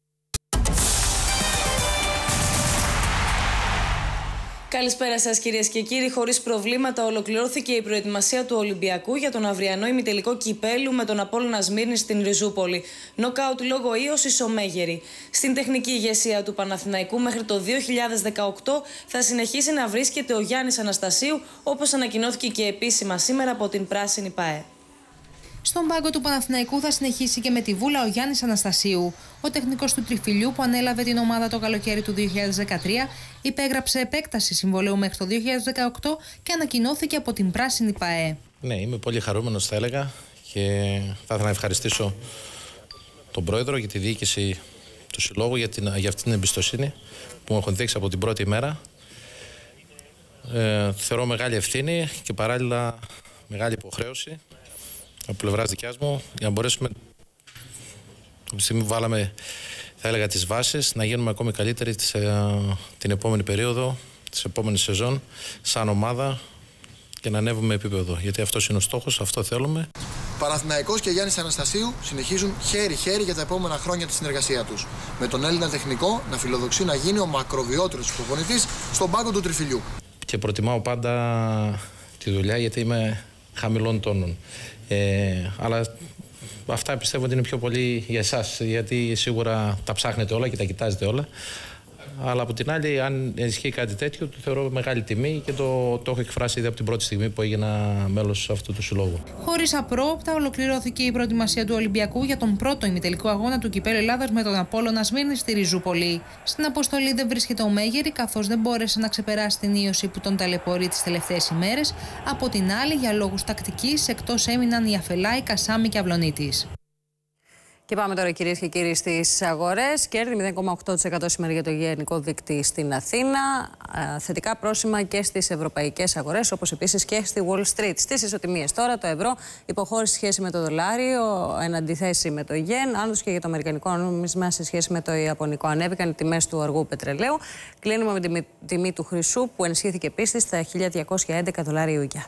Καλησπέρα σας, κυρίες και κύριοι. Χωρίς προβλήματα ολοκληρώθηκε η προετοιμασία του Ολυμπιακού για τον αυριανό ημιτελικό κυπέλου με τον Απόλλωνα Σμύρνη στην Ριζούπολη. Νοκάουτ λόγω ίωσης ο Μέγερη. Στην τεχνική ηγεσία του Παναθηναϊκού μέχρι το 2018 θα συνεχίσει να βρίσκεται ο Γιάννης Αναστασίου, όπως ανακοινώθηκε και επίσημα σήμερα από την Πράσινη ΠΑΕ. Στον πάγκο του Παναθηναϊκού θα συνεχίσει και με τη βούλα ο Γιάννης Αναστασίου. Ο τεχνικός του Τριφυλιού, που ανέλαβε την ομάδα το καλοκαίρι του 2013, υπέγραψε επέκταση συμβολαίου μέχρι το 2018 και ανακοινώθηκε από την Πράσινη ΠΑΕ. Ναι, είμαι πολύ χαρούμενος, θα έλεγα, και θα ήθελα να ευχαριστήσω τον πρόεδρο και τη διοίκηση του Συλλόγου για αυτή την εμπιστοσύνη που μου έχουν δείξει από την πρώτη μέρα. Θεωρώ μεγάλη ευθύνη και παράλληλα μεγάλη υποχρέωση από πλευράς δικιάς μου για να μπορέσουμε, από τη στιγμή που βάλαμε, θα έλεγα, τις βάσεις, να γίνουμε ακόμη καλύτεροι την επόμενη περίοδο, της επόμενης σεζόν, σαν ομάδα, και να ανέβουμε επίπεδο. Γιατί αυτός είναι ο στόχος, αυτό θέλουμε. Παναθηναϊκός και Γιάννης Αναστασίου συνεχίζουν χέρι-χέρι για τα επόμενα χρόνια τη συνεργασία τους. Με τον Έλληνα τεχνικό να φιλοδοξεί να γίνει ο μακροβιότερος προπονητής στον πάγκο του Τριφυλιού. Και προτιμάω πάντα τη δουλειά γιατί είμαι χαμηλών τόνων. Αλλά αυτά πιστεύω ότι είναι πιο πολύ για εσάς, γιατί σίγουρα τα ψάχνετε όλα και τα κοιτάζετε όλα. Αλλά από την άλλη, αν ισχύει κάτι τέτοιο, το θεωρώ μεγάλη τιμή και το έχω εκφράσει ήδη από την πρώτη στιγμή που έγινα μέλος αυτού του συλλόγου. Χωρίς απρόοπτα, ολοκληρώθηκε η προετοιμασία του Ολυμπιακού για τον πρώτο ημιτελικό αγώνα του Κυπέλλου Ελλάδας με τον Απόλλωνα Σμύρνης στη Ριζούπολη. Στην αποστολή δεν βρίσκεται ο Μέγερη, καθώς δεν μπόρεσε να ξεπεράσει την ίωση που τον ταλαιπωρεί τις τελευταίες ημέρες. Από την άλλη, για λόγους τακτικής, εκτός έμειναν οι Αφελάη, Κασάμι και Αυλονίτης. Και πάμε τώρα, κυρίες και κύριοι, στις αγορές. Κέρδη 0,8% σήμερα για το γενικό δείκτη στην Αθήνα. Θετικά πρόσημα και στις ευρωπαϊκές αγορές, όπως επίσης και στη Wall Street. Στις ισοτιμίες τώρα, το ευρώ υποχώρησε σχέση με το δολάριο, εν αντιθέσει με το γεν. Άλλως και για το αμερικανικό νόμισμα σε σχέση με το ιαπωνικό. Ανέβηκαν οι τιμές του αργού πετρελαίου. Κλείνουμε με την τιμή του χρυσού που ενισχύθηκε επίσης στα $1.211.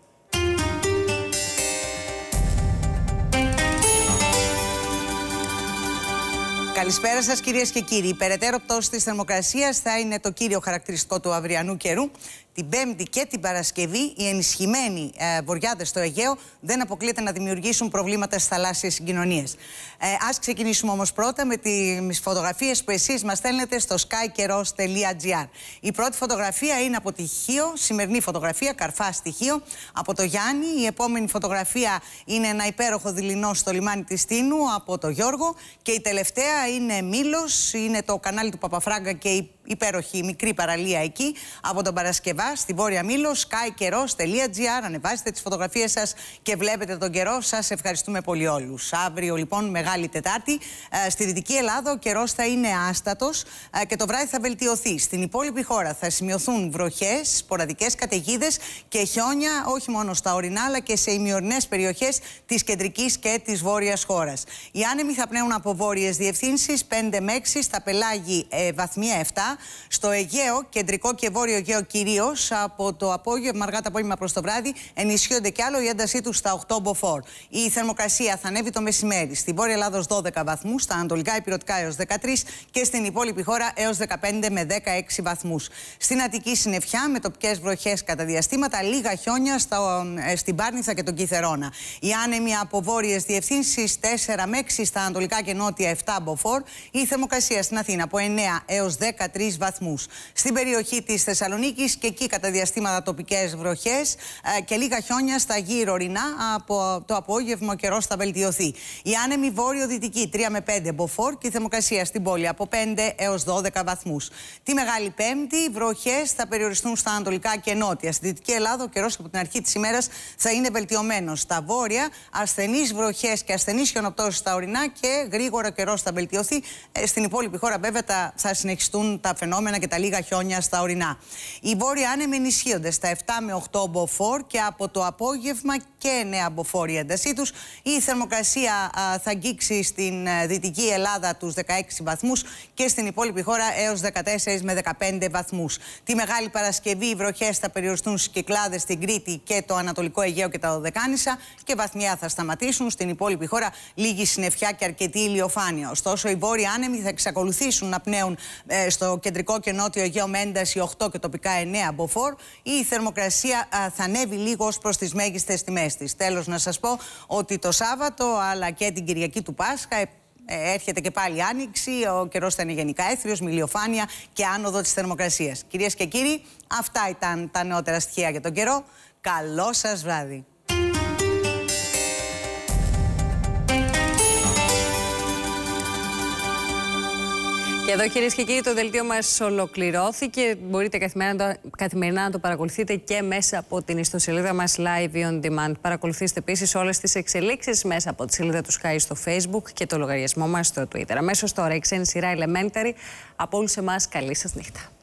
Καλησπέρα σας, κυρίες και κύριοι. Η περαιτέρω πτώση της θερμοκρασίας θα είναι το κύριο χαρακτηριστικό του αυριανού καιρού. Την Πέμπτη και την Παρασκευή, οι ενισχυμένοι βορειάδες στο Αιγαίο δεν αποκλείεται να δημιουργήσουν προβλήματα στις θαλάσσιες συγκοινωνίες. Ας ξεκινήσουμε όμως πρώτα με τις φωτογραφίες που εσείς μας στέλνετε στο skykeros.gr. Η πρώτη φωτογραφία είναι από τη Χίο, σημερινή φωτογραφία, Καρφά στη Χίο, από το Γιάννη. Η επόμενη φωτογραφία είναι ένα υπέροχο δειλινό στο λιμάνι της Τίνου από το Γιώργο. Και η τελευταία είναι Μήλος, είναι το κανάλι του Παπαφράγκα και η υπέροχη μικρή παραλία εκεί από τον Παρασκευά στη Βόρεια Μήλο. skykeros.gr. Ανεβάζετε τις φωτογραφίες σας και βλέπετε τον καιρό. Σας ευχαριστούμε πολύ όλους. Αύριο λοιπόν, Μεγάλη Τετάρτη, στη Δυτική Ελλάδα ο καιρός θα είναι άστατος και το βράδυ θα βελτιωθεί. Στην υπόλοιπη χώρα θα σημειωθούν βροχές, σποραδικές καταιγίδες και χιόνια, όχι μόνο στα ορεινά αλλά και σε ημιορεινές περιοχές της κεντρικής και της βόρειας χώρας. Οι άνεμοι θα πνέουν από βόρειες διευθύνσεις 5 με 6, στα πελάγη βαθμία 7. Στο Αιγαίο, κεντρικό και βόρειο Αιγαίο κυρίως, από το απόγευμα, αργά το απόγευμα προς το βράδυ, ενισχύονται κι άλλο η έντασή τους στα 8 μποφόρ. Η θερμοκρασία θα ανέβει το μεσημέρι. Στη Βόρεια Ελλάδα 12 βαθμούς, στα ανατολικά υπηρετικά έως 13 και στην υπόλοιπη χώρα έως 15 με 16 βαθμούς. Στην Αττική συννεφιά με τοπικές βροχές κατά διαστήματα, λίγα χιόνια στην Πάρνηθα και τον Κιθερώνα. Οι άνεμοι από βόρειες διευθύνσεις 4 με 6, στα ανατολικά και νότια 7 μποφόρ. Η θερμοκρασία στην Αθήνα από 9 έως 13 βαθμούς. Στην περιοχή της Θεσσαλονίκης και εκεί κατά διαστήματα τοπικές βροχές και λίγα χιόνια στα γύρω ορεινά. Από το απόγευμα ο καιρός θα βελτιωθεί. Η άνεμη βόρειο-δυτική 3 με 5 μποφόρ και η θερμοκρασία στην πόλη από 5 έως 12 βαθμούς. Τη Μεγάλη Πέμπτη βροχές θα περιοριστούν στα ανατολικά και νότια. Στη Δυτική Ελλάδα ο καιρός από την αρχή της ημέρας θα είναι βελτιωμένος. Στα βόρεια ασθενείς βροχές και ασθενείς χιονοπτώσεις στα ορεινά και γρήγορα ο καιρός θα βελτιωθεί. Στην υπόλοιπη χώρα βέβαια θα συνεχιστούν τα φαινόμενα και τα λίγα χιόνια στα ορεινά. Οι βόρειοι άνεμοι ενισχύονται στα 7 με 8 μποφόρ και από το απόγευμα και 9 μποφόρ η έντασή τους. Η θερμοκρασία θα αγγίξει στην Δυτική Ελλάδα τους 16 βαθμούς και στην υπόλοιπη χώρα έως 14 με 15 βαθμούς. Τη Μεγάλη Παρασκευή οι βροχές θα περιοριστούν στις Κυκλάδες, στην Κρήτη και το Ανατολικό Αιγαίο και τα Δωδεκάνησα και βαθμιά θα σταματήσουν. Στην υπόλοιπη χώρα λίγη συννεφιά και αρκετή ηλιοφάνεια. Ωστόσο, οι βόρειοι άνεμοι θα εξακολουθήσουν να πνέουν στο κεντρικό και νότιο Αιγαίο με ένταση 8 και τοπικά 9 μποφόρ. Η θερμοκρασία θα ανέβει λίγο ως προς τις μέγιστες τιμές της. Τέλος, να σας πω ότι το Σάββατο αλλά και την Κυριακή του Πάσχα έρχεται και πάλι άνοιξη. Ο καιρός θα είναι γενικά έθριος, με ηλιοφάνεια και άνοδο της θερμοκρασίας. Κυρίες και κύριοι, αυτά ήταν τα νεότερα στοιχεία για τον καιρό. Καλό σας βράδυ. Και εδώ, κυρίες και κύριοι, το δελτίο μας ολοκληρώθηκε. Μπορείτε καθημερινά να το παρακολουθείτε και μέσα από την ιστοσελίδα μας Live on Demand. Παρακολουθήστε επίσης όλες τις εξελίξεις μέσα από τη σελίδα του Sky στο Facebook και το λογαριασμό μας στο Twitter. Αμέσως τώρα η ξένη σειρά Elementary. Από όλους εμάς, καλή σας νύχτα.